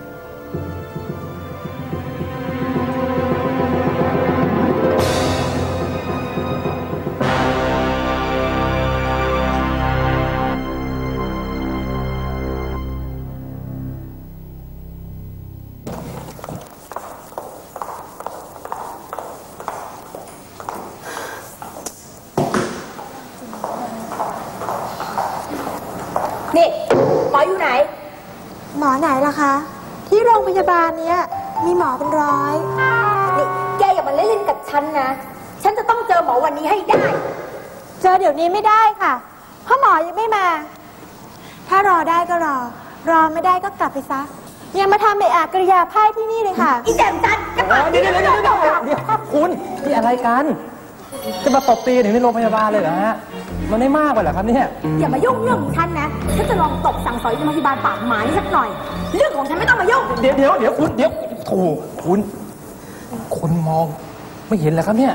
นี่หมออยู่ไหนหมอไหนล่ะคะ ที่โรงพยาบาลเนี้ยมีหมอเป็นร้อยนี่แกอย่ามาเล่นๆกับฉันนะ ฉันจะต้องเจอหมอวันนี้ให้ได้เจอเดี๋ยวนี้ไม่ได้ค่ะ เพราะหมอยังไม่มา ถ้ารอได้ก็รอ รอไม่ได้ก็กลับไปซะ อย่ามาทำเอะอะกริยาพ่ายที่นี่เลยค่ะอีแจมจันกระป๋าเดี๋ยวเดี๋ยวเดี๋ยวเดี๋ยวเดี๋ยวครับคุณนี่อะไรกัน จะมาตบตีถึงในโรงพยาบาลเลยเหรอฮะ มันไม่มากไปเหรอครับเนี่ยอย่ามายุ่งเรื่องของฉันนะ ฉันจะลองตบสั่งสอนโรงพยาบาลปากหมานี่สักหน่อย เรื่องของฉันไม่ต้องมายุ่งเดี๋ยวเดี๋ยวเดี๋ยวคุณเดี๋ยวโถคุณคนมองไม่เห็นเหรอครับเนี่ย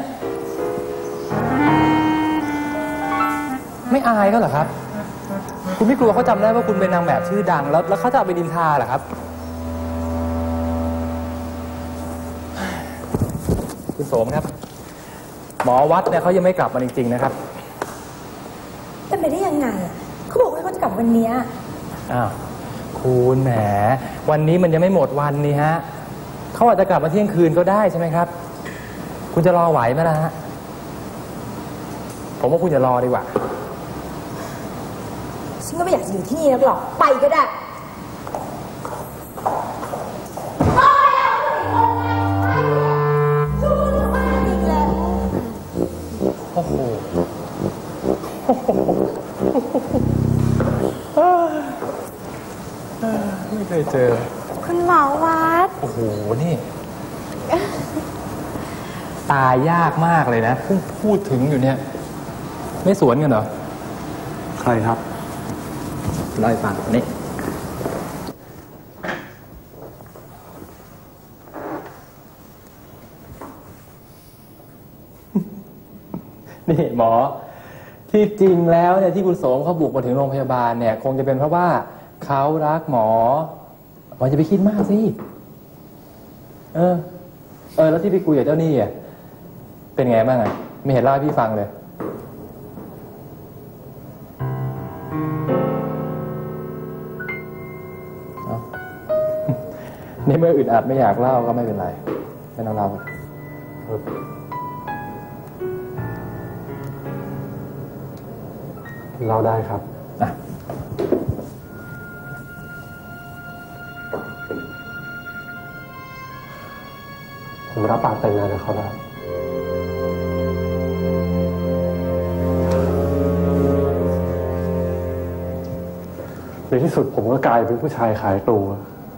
ไม่อายก็เหรอครับ คุณไม่กลัวเขาจำได้ว่าคุณเป็นนางแบบชื่อดัง แล้วแล้วเขาจะเอาไปดินทาเหรอครับ คุณโสมครับ หมอวัดเนี่ยเขายังไม่กลับมาจริงๆนะครับเป็นไปได้ยังไงอะเขาบอกว่าเขาจะกลับวันเนี้ยอ้าวคุณแหมวันนี้มันยังไม่หมดวันนี่ฮะเขาอาจจะกลับมาเที่ยงคืนก็ได้ใช่ไหมครับ คุณจะรอไหวไหมล่ะฮะผมว่าคุณจะรอดีกว่าฉันก็ไม่อยากจะอยู่ที่นี่แล้วหรอก ไปก็ได้โอ้โหไม่เคยเจอคุณหมอวัดโอ้โห นี่ ตายยากมากเลยนะเพิ่งพูดถึงอยู่เนี่ย ไม่สวนกันเหรอใครครับเล่าให้ฟังนี่ นี่หมอ ที่จริงแล้วเนี่ยที่คุณโสมเขาบุกมาถึงโรงพยาบาลเนี่ย คงจะเป็นเพราะว่าเขารักหมอหมอจะไปคิดมากสิ เออ เออ แล้วที่ไปคุยกับเจ้าหนี้อ่ะเป็นไงบ้างอ่ะไม่เห็นเล่าให้พี่ฟังเลย นี่เมื่ออึดอัดไม่อยากเล่าก็ไม่เป็นไรไม่ต้องเล่าเล่าได้ครับ ผมรับปากแต่งงานกับเขาแล้ว ในที่สุดผมก็กลายเป็นผู้ชายขายตัว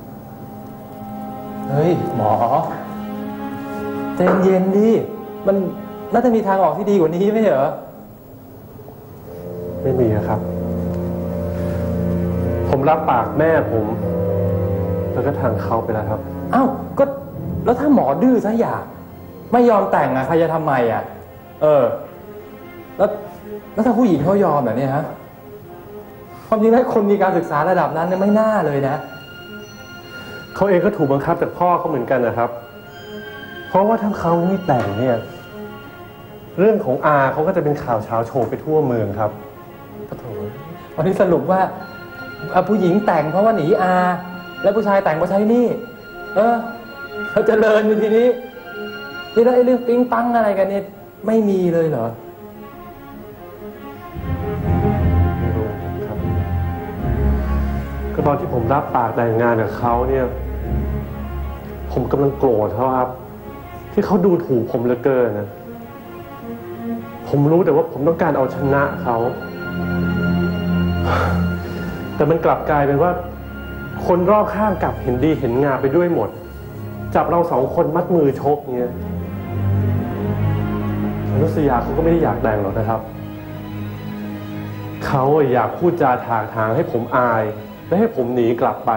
เฮ้ย หมอใจเย็นดิ มันน่าจะมีทางออกที่ดีกว่านี้ไม่เหรอไม่มีครับรับปากแม่ผมแล้วก็ทางเขาไปแล้วครับเอ้าก็แล้วถ้าหมอดื้อซะอยากไม่ยอมแต่งอะใครจะทำไมอะเออแล้วแล้วถ้าผู้หญิงเขายอมแบบนี้ฮะความจริงแล้วคนมีการศึกษาระดับนั้นเนี่ยไม่น่าเลยนะเขาเองก็ถูกบังคับจากพ่อเขาเหมือนกันนะครับ เพราะว่าถ้าเขาไม่แต่งเนี่ยเรื่องของอาเขาก็จะเป็นข่าวเช้าโชว์ไปทั่วเมืองครับโอ้โหวันนี้สรุปว่าผู้หญิงแต่งเพราะว่าหนีอาแล้วผู้ชายแต่งเพราะใช้หนี้เออเขาเจริญอยู่ทีนี้นี่แล้วไอ้เรื่องปิ๊งปังอะไรกันเนี่ยไม่มีเลยเหรอไม่รู้ครับก็ตอนที่ผมรับปากแต่งงานกับเขาเนี่ยผมกำลังโกรธเขาครับที่เขาดูถูกผมเหลือเกินนะผมรู้แต่ว่าผมต้องการเอาชนะเขาแต่มันกลับกลายเป็นว่าคนรอบข้างกลับเห็นดีเห็นงามไปด้วยหมดจับเราสองคนมัดมือชกเงี้ยนุสยาเขาก็ไม่ได้อยากแต่งหรอกนะครับเขาอยากพูดจาถากถางให้ผมอายและให้ผมหนีกลับไป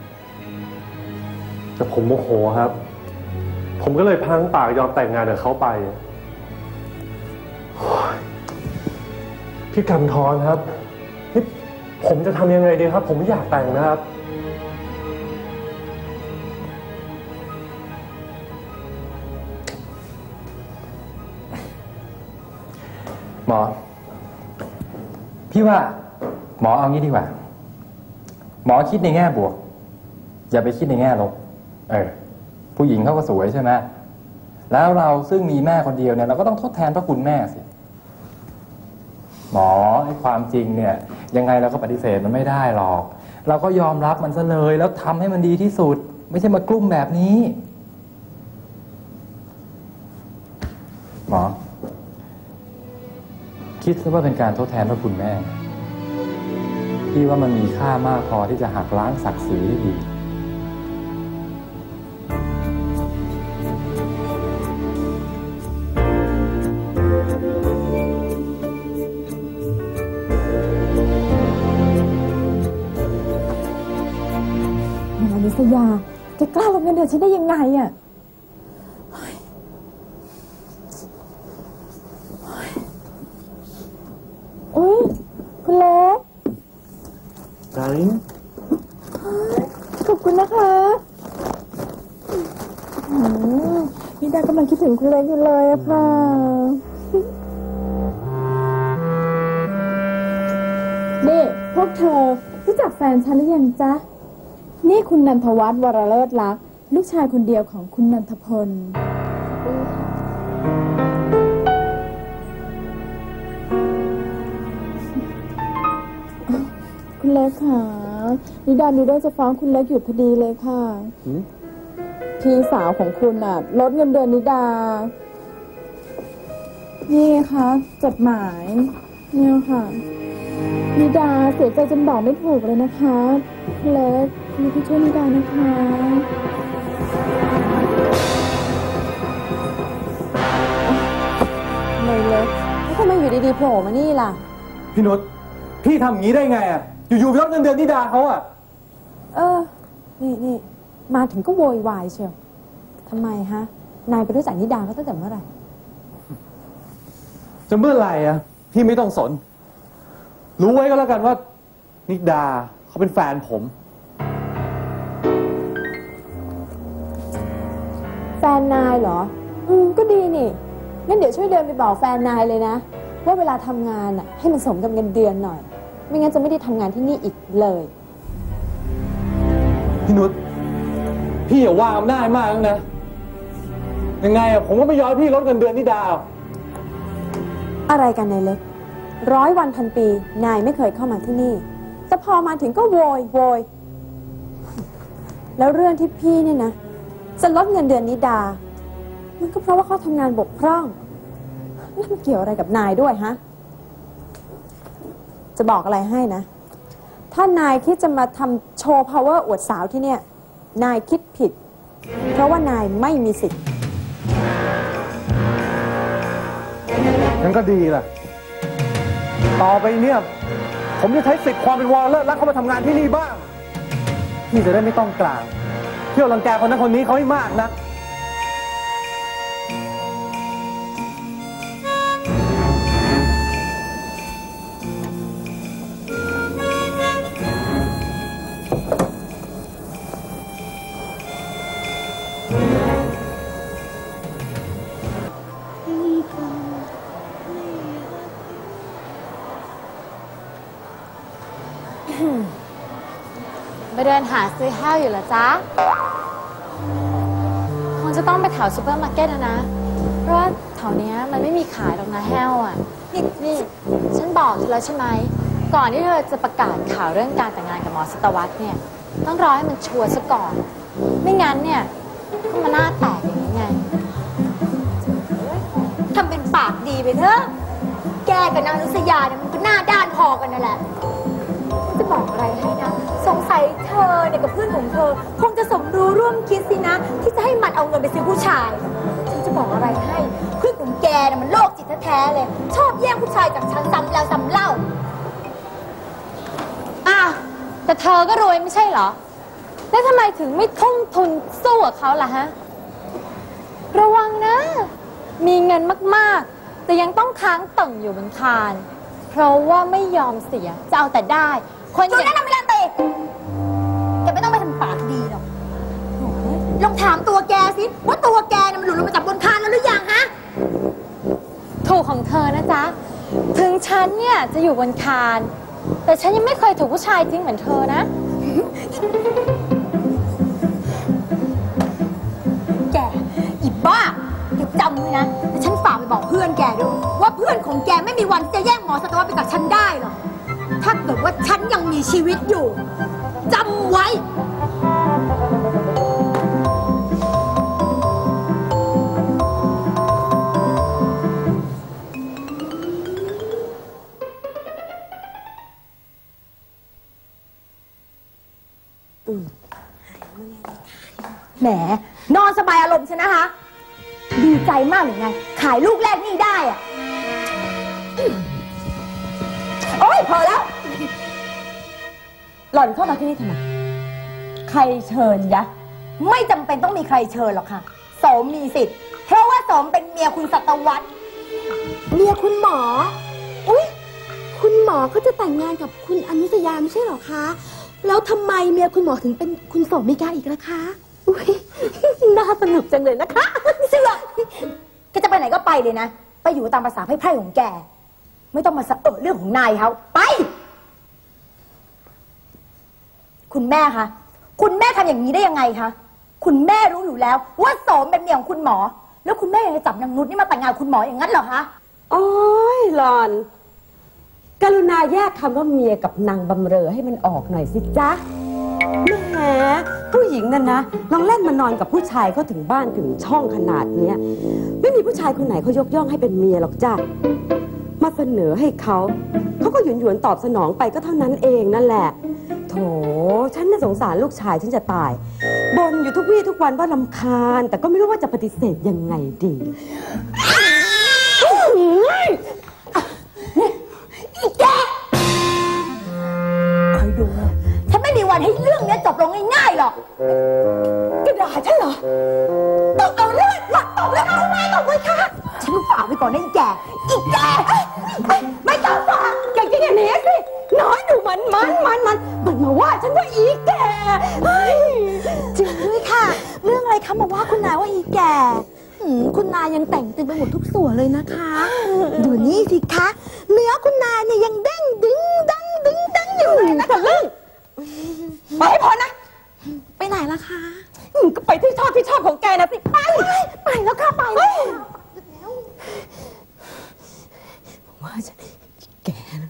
แต่ผมโมโหครับผมก็เลยพังปากยอมแต่งงานกับเขาไปพี่กำธรครับนี่ผมจะทำยังไงดีครับผมไม่อยากแต่งนะครับหมอพี่ว่าหมอเอางี้ดีกว่าหมอคิดในแง่บวกอย่าไปคิดในแง่ลบเออผู้หญิงเขาก็สวยใช่ไหมแล้วเราซึ่งมีแม่คนเดียวเนี่ยเราก็ต้องทดแทนพระคุณแม่สิหมอไอ้ความจริงเนี่ยยังไงเราก็ปฏิเสธมันไม่ได้หรอกเราก็ยอมรับมันซะเลยแล้วทำให้มันดีที่สุดไม่ใช่มากลุ้มแบบนี้หมอคิดซะว่าเป็นการทดแทนพระคุณแม่พี่ว่ามันมีค่ามากพอที่จะหักล้างศักดิ์ศรีได้ดีนิสยาแกกล้าลงเงินเดือนฉันได้ยังไงอ่ะอุ้ยคุณเล็ก Darling ขอบคุณนะคะนี่ดากำลังคิดถึงคุณเล็กอยู่เลยอะค่ะนี่พวกเธอรู้จักแฟนฉันหรือยังจ๊ะนี่คุณนันทวัฒน์วรเลิศลักษณ์ลูกชายคนเดียวของคุณนันทพลคุณเล็กค่ะนิดานิดาจะฟ้องคุณเล็กอยู่พอดีเลยค่ะพี่สาวของคุณน่ะลดเงินเดือนนิดานี่ไงคะจดหมายเนี่ยค่ะนิดาเสียใจจนบอกไม่ถูกเลยนะคะคุณเล็กคุณพี่ช่วยนิดานะคะเลยเล็กแล้วทำไมอยู่ดีๆโผล่มานี่ล่ะพี่นุชพี่ทำอย่างนี้ได้ไงอ่ะอยู่ๆลดเงินเดือนนิดาเขาอ่ะเออนี่นี่มาถึงก็โวยวายเชียวทำไมฮะนายไปรู้จักนิดาเขาตั้งแต่เมื่อไหร่จะเมื่อไหร่อ่ะพี่ไม่ต้องสนรู้ไว้ก็แล้วกันว่านิดาเขาเป็นแฟนผมแฟนนายเหรออืมก็ดีนี่งั้นเดี๋ยวช่วยเดินไปบอกแฟนนายเลยนะว่าเวลาทำงานอ่ะให้มันสมกับเงินเดือนหน่อยไม่งั้นจะไม่ได้ทำงานที่นี่อีกเลยพี่นุชพี่อย่าว่าอำนาจมากนะยังไงอ่ะผมก็ไม่ยอมพี่ลดเงินเดือนนิดาอะไรกันนายเล็กร้อยวันพันปีนายไม่เคยเข้ามาที่นี่แต่พอมาถึงก็โวยโวยแล้วเรื่องที่พี่เนี่ยนะจะลดเงินเดือนนิดามันก็เพราะว่าเขาทำงานบกพร่องนั่นมันเกี่ยวอะไรกับนายด้วยฮะจะบอกอะไรให้นะถ้านายคิดจะมาทำโชว์ power อวดสาวที่เนี่ยนายคิดผิดเพราะว่านายไม่มีสิทธิ์งั้นก็ดีล่ะต่อไปเนี่ยผมจะใช้สิทธิ์ความเป็นวอลเลอร์แล้วเข้ามาทำงานที่นี่บ้างพี่จะได้ไม่ต้องกลางเที่ยวรังแกคนนั้นคนนี้เขาให้มากนะไปเดินหาซื้อแห้วอยู่เหรอจ๊ะคงจะต้องไปแถวซูเปอร์มาร์เก็ตนะนะเพราะว่าแถวเนี้ยมันไม่มีขายหรอกนะแห้วอ่ะนี่นี่ฉันบอกเธอแล้วใช่ไหมก่อนที่เธอจะประกาศข่าวเรื่องการแต่งงานกับหมอศตวรรษเนี่ยต้องรอให้มันชัวร์ซะก่อนไม่งั้นเนี่ยก็มาหน้าแตกอย่างนี้ไงทำเป็นปากดีไปเถอะแกกับนางนุสยาเนี่ยมันก็หน้าด้านพอกันนั่นแหละจะบอกอะไรให้นะสงสัยเธอเนี่ยกับเพื่อนของเธอคงจะสมรู้ร่วมคิดสินะที่จะให้มันเอาเงินไปซื้อผู้ชายฉันจะบอกอะไรให้เพื่อนของแกเนี่ยมันโรคจิตแท้ๆเลยชอบแย่งผู้ชายจากฉันซ้ำแล้วซ้ำเล่าอ้าวแต่เธอก็รวยไม่ใช่เหรอแล้วทำไมถึงไม่ทุ่มทุนสู้กับเขาล่ะฮะระวังนะมีเงินมากๆแต่ยังต้องค้างต่งอยู่บนคานเพราะว่าไม่ยอมเสียจะเอาแต่ได้คนอย่างนั้นไม่ได้ตีแกไม่ต้องไปทำปากดีหรอกลองถามตัวแกสิว่าตัวแกเนี่ยมันหลุดลงมาจากบนคานแล้วหรือยังฮะถูกของเธอนะจ๊ะถึงฉันเนี่ยจะอยู่บนคานแต่ฉันยังไม่เคยถูกผู้ชายทิ้งเหมือนเธอนะแกอีบ้าเดี๋ยวจำไว้นะแต่ฉันฝากไปบอกเพื่อนแกด้วยว่าเพื่อนของแกไม่มีวันจะแย่งหมอศตวรรษไปจากฉันได้หรอกถ้าเกิดว่าฉันยังมีชีวิตอยู่จำไว้แหมนอนสบายอารมณ์ใช่นะคะดีใจมากหรือไงขายลูกแรกนี่ได้อะโอ้ยพอแล้วหล่อนเข้ามาที่นี่ทำไมใครเชิญยะไม่จำเป็นต้องมีใครเชิญหรอกค่ะโสมมีสิทธิ์เพราะว่าโสมเป็นเมียคุณสัตวรรษเมียคุณหมออุ๊ยคุณหมอเขาจะแต่งงานกับคุณอนุสยาไม่ใช่หรอคะแล้วทำไมเมียคุณหมอถึงเป็นคุณโสมิกาอีกล่ะคะอุ๊ยน่าสนุกจังเลยนะคะเสือกแกจะไปไหนก็ไปเลยนะไปอยู่ตามภาษาไพร่ๆของแกไม่ต้องมาสะเอะเรื่องของนายเขาไปคุณแม่คะคุณแม่ทำอย่างนี้ได้ยังไงคะคุณแม่รู้อยู่แล้วว่าโสมเป็นเมียของคุณหมอแล้วคุณแม่ยังจะจับนางนุชนี่มาแต่งงานคุณหมออย่างนั้นเหรอคะโอ้ยหลอนกรุณาแยกคำว่าเมียกับนางบำเรอให้มันออกหน่อยสิจ๊ะแหมผู้หญิงนั่นนะลองเล่นมานอนกับผู้ชายเขาถึงบ้านถึงช่องขนาดเนี้ยไม่มีผู้ชายคนไหนเขายกย่องให้เป็นเมียหรอกจ้ะมาเสนอให้เขาเขาก็หยวนหยวนตอบสนองไปก็เท่านั้นเองนั่นแหละโถฉันน่ะสงสารลูกชายฉันจะตายบ่นอยู่ทุกวี่ทุกวันว่ารำคาญแต่ก็ไม่รู้ว่าจะปฏิเสธยังไงดีอีแกคอยดูนะฉันไม่มีวันให้เรื่องนี้จบลงง่ายๆหรอกแกด่าฉันเหรอตบเอาเรื่องหลักตบแล้วเอาแม่ตบเลยค่ะฉันฝากไว้ก่อนนะอีแกอีแกไม่ต้องฝากแกจะอย่างนี้สิน้อยดูมันมันมันมันมันมาว่าฉันว่าอีแกจริงด้วยค่ะเรื่องอะไรคะมาว่าคุณนายว่าอีแกคุณนายยังแต่งเต็มไปหมดทุกส่วนเลยนะคะดูนี่สิคะเนื้อคุณนายเนี่ยยังเด้งดึงดังดึงดังอยู่เลยนะคะลึ่งไปให้พอนะไปไหนล่ะคะก็ไปที่ชอบที่ชอบของแกนะสิไปไปแล้วค่ะไปแล้วว่าจะแกนะ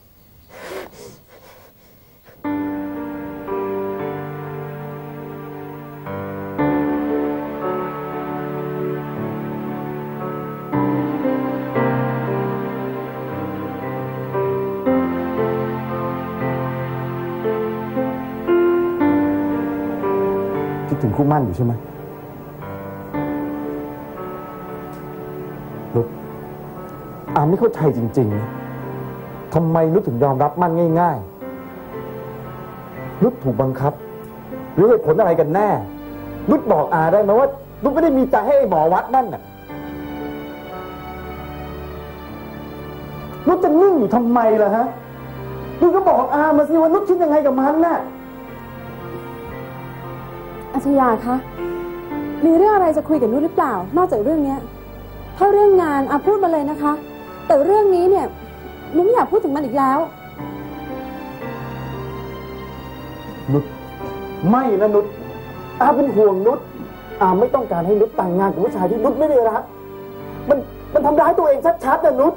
ถึงคู่มั่นอยู่ใช่ไหมนุชอามไม่เข้าใจจริงๆนะทำไมนุชถึงยอมรับมั่นง่ายๆนุชถูกบังคับหรือเหตุผลอะไรกันแน่นุชบอกอาได้ไหมว่านุชไม่ได้มีใจให้หมอวัดนั่นน่ะนุชจะนิ่งอยู่ทำไมล่ะฮะนุชก็บอกอามาสิว่านุชคิดยังไงกับมันน่ะอาชญาคะมีเรื่องอะไรจะคุยกับนุชหรือเปล่า นอกจากเรื่องเนี้ยถ้าเรื่องงานอาพูดมาเลยนะคะ แต่เรื่องนี้เนี่ยนุชไม่อยากพูดถึงมันอีกแล้วนุชไม่นะนุชอาเป็นห่วงนุชอาไม่ต้องการให้นุชแต่งงานกับผู้ชายที่นุชไม่ได้รักมันมันทำร้ายตัวเองชัดๆนะนุช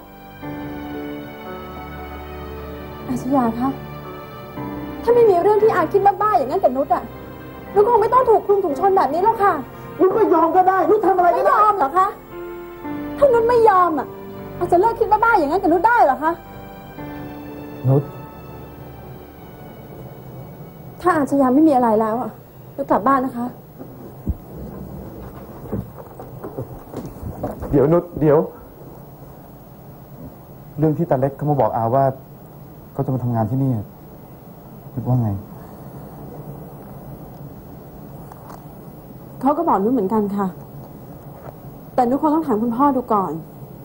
อาชญาคะถ้าไม่มีเรื่องที่อาคิดบ้าๆอย่างนั้นกับนุชอะนุชคงไม่ต้องถูกคลุมถุงชนแบบนี้แล้วค่ะนุชไม่ยอมก็ได้นุชทำอะไรก็ได้ไม่ยอมเหรอคะถ้านุชไม่ยอมอะอาจจะเลิกคิดบ้าๆอย่างนั้นกับนุชได้เหรอคะนุชถ้าอาชญาไม่มีอะไรแล้วอะนุชกลับบ้านนะคะเดี๋ยวนุชเดี๋ยวเรื่องที่ตาเล็กเขามาบอกอาว่าเขาจะมาทำงานที่นี่นุชว่าไงเขาก็บอกนุชเหมือนกันค่ะแต่นุชคงต้องถามคุณพ่อดูก่อน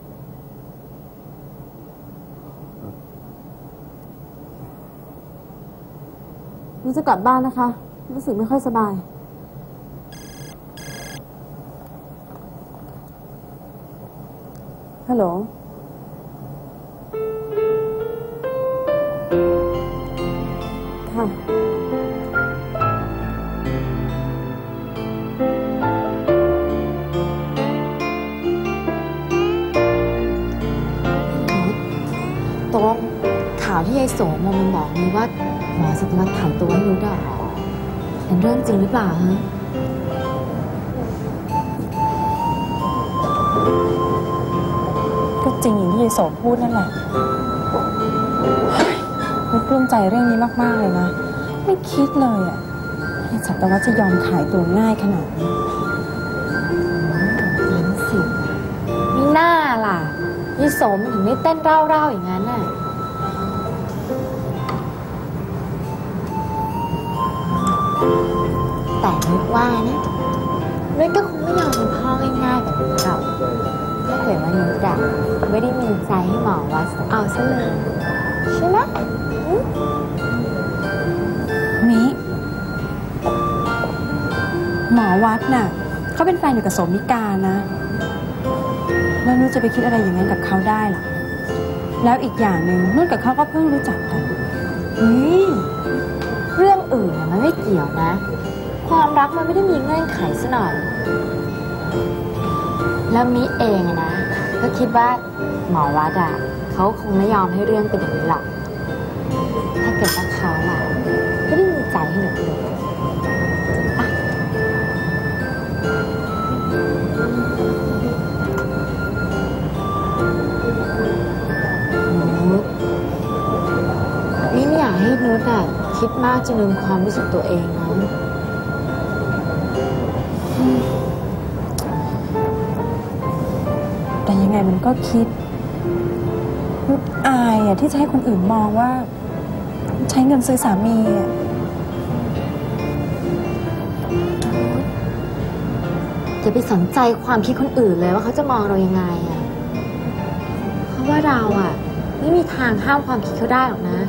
นุชจะกลับบ้านนะคะรู้สึกไม่ค่อยสบายฮัลโหลค่ะตกลงข่าวที่ยายโสมมันบอกมีว่าหมอสัตวรรษถ่ายตัวให้นุชอะเป็นเรื่องจริงหรือเปล่าฮะก็จริงอย่างที่ยายโสมพูดนั่นแหละนุชกลุ้มใจเรื่องนี้มากๆเลยนะไม่คิดเลยอะให้สัตวรรษจะยอมขายตัวง่ายขนาดนี้นั่นสิไม่น่าล่ะยายโสมถึงไม่เต้นเร่าๆอย่างนั้นน่ะแต่นุชว่านะนุชก็คงไม่ยอมเป็นพ่อง่ายๆแบบนี้หรอกถ้าเกิดว่านุชอะไม่ได้มีใจให้หมอวัดเอาซะเลยใช่ไหมมิหมอวัดน่ะเขาเป็นแฟนอยู่กับโสมิกานะแล้วนุชจะไปคิดอะไรอย่างนั้นกับเขาได้ล่ะแล้วอีกอย่างหนึ่งนุชกับเขาก็เพิ่งรู้จักกันนี่เรื่องอื่นมันไม่เกี่ยวนะความรักมันไม่ได้มีเงื่อนไขซะหน่อยแล้วมิเองอะนะก็คิดว่าหมอวัดอะเขาคงไม่ยอมให้เรื่องเป็นอย่างนี้หรอกถ้าเกิดว่าเขาอะไม่ได้มีใจให้หนูเลยนี่ไม่อยากให้นุชอะคิดมากจนลืมความรู้สึกตัวเองนะแต่ยังไงมันก็คิดนุชอายอะที่จะให้คนอื่นมองว่าใช้เงินซื้อสามีอะอย่าไปสนใจความคิดคนอื่นเลยว่าเขาจะมองเรายังไงอะเพราะว่าเราอะไม่มีทางห้ามความคิดเขาได้หรอกนะ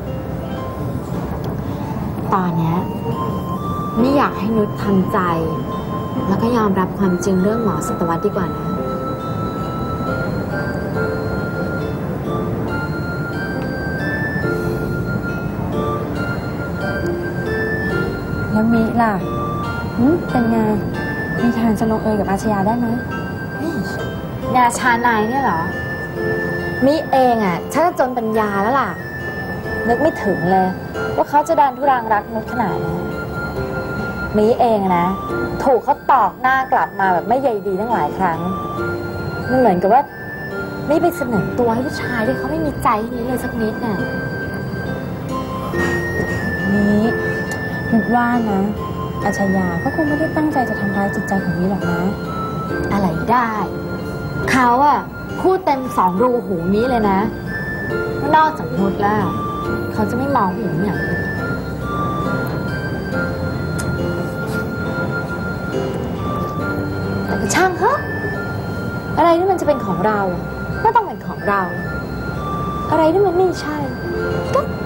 ตอนนี้ไม่อยากให้นุชทำใจแล้วก็ยอมรับความจริงเรื่องหมอสัตวรรษดีกว่านะแล้วมิล่ะเป็นไงมีทางจะลงเอยกับอาชญาได้ไหมยาชานายเนี่ยเหรอมิเองอ่ะฉันจะจนปัญญาแล้วล่ะนึกไม่ถึงเลยว่าเขาจะดันทุรังรักนุชขนาดนี้มิเองนะถูกเขาตอกหน้ากลับมาแบบไม่ใยดีตั้งหลายครั้งมันเหมือนกับว่ามิไปเสนอตัวให้ผู้ชายที่เขาไม่มีใจนี้เลยสักนิดน่ะนี้นุชว่านะอาชญาก็คงไม่ได้ตั้งใจจะทำร้ายจิตใจของมิหรอกนะอะไรได้เขาอะพูดเต็มสองรูหูมิเลยนะว่านอกจากนุชแล้ว เขาจะไม่มองผู้หญิงอย่างอื่นแต่ก็ช่างเถอะอะไรที่มันจะเป็นของเราก็ต้องเป็นของเรา อะไรที่มันไม่ใช่ก็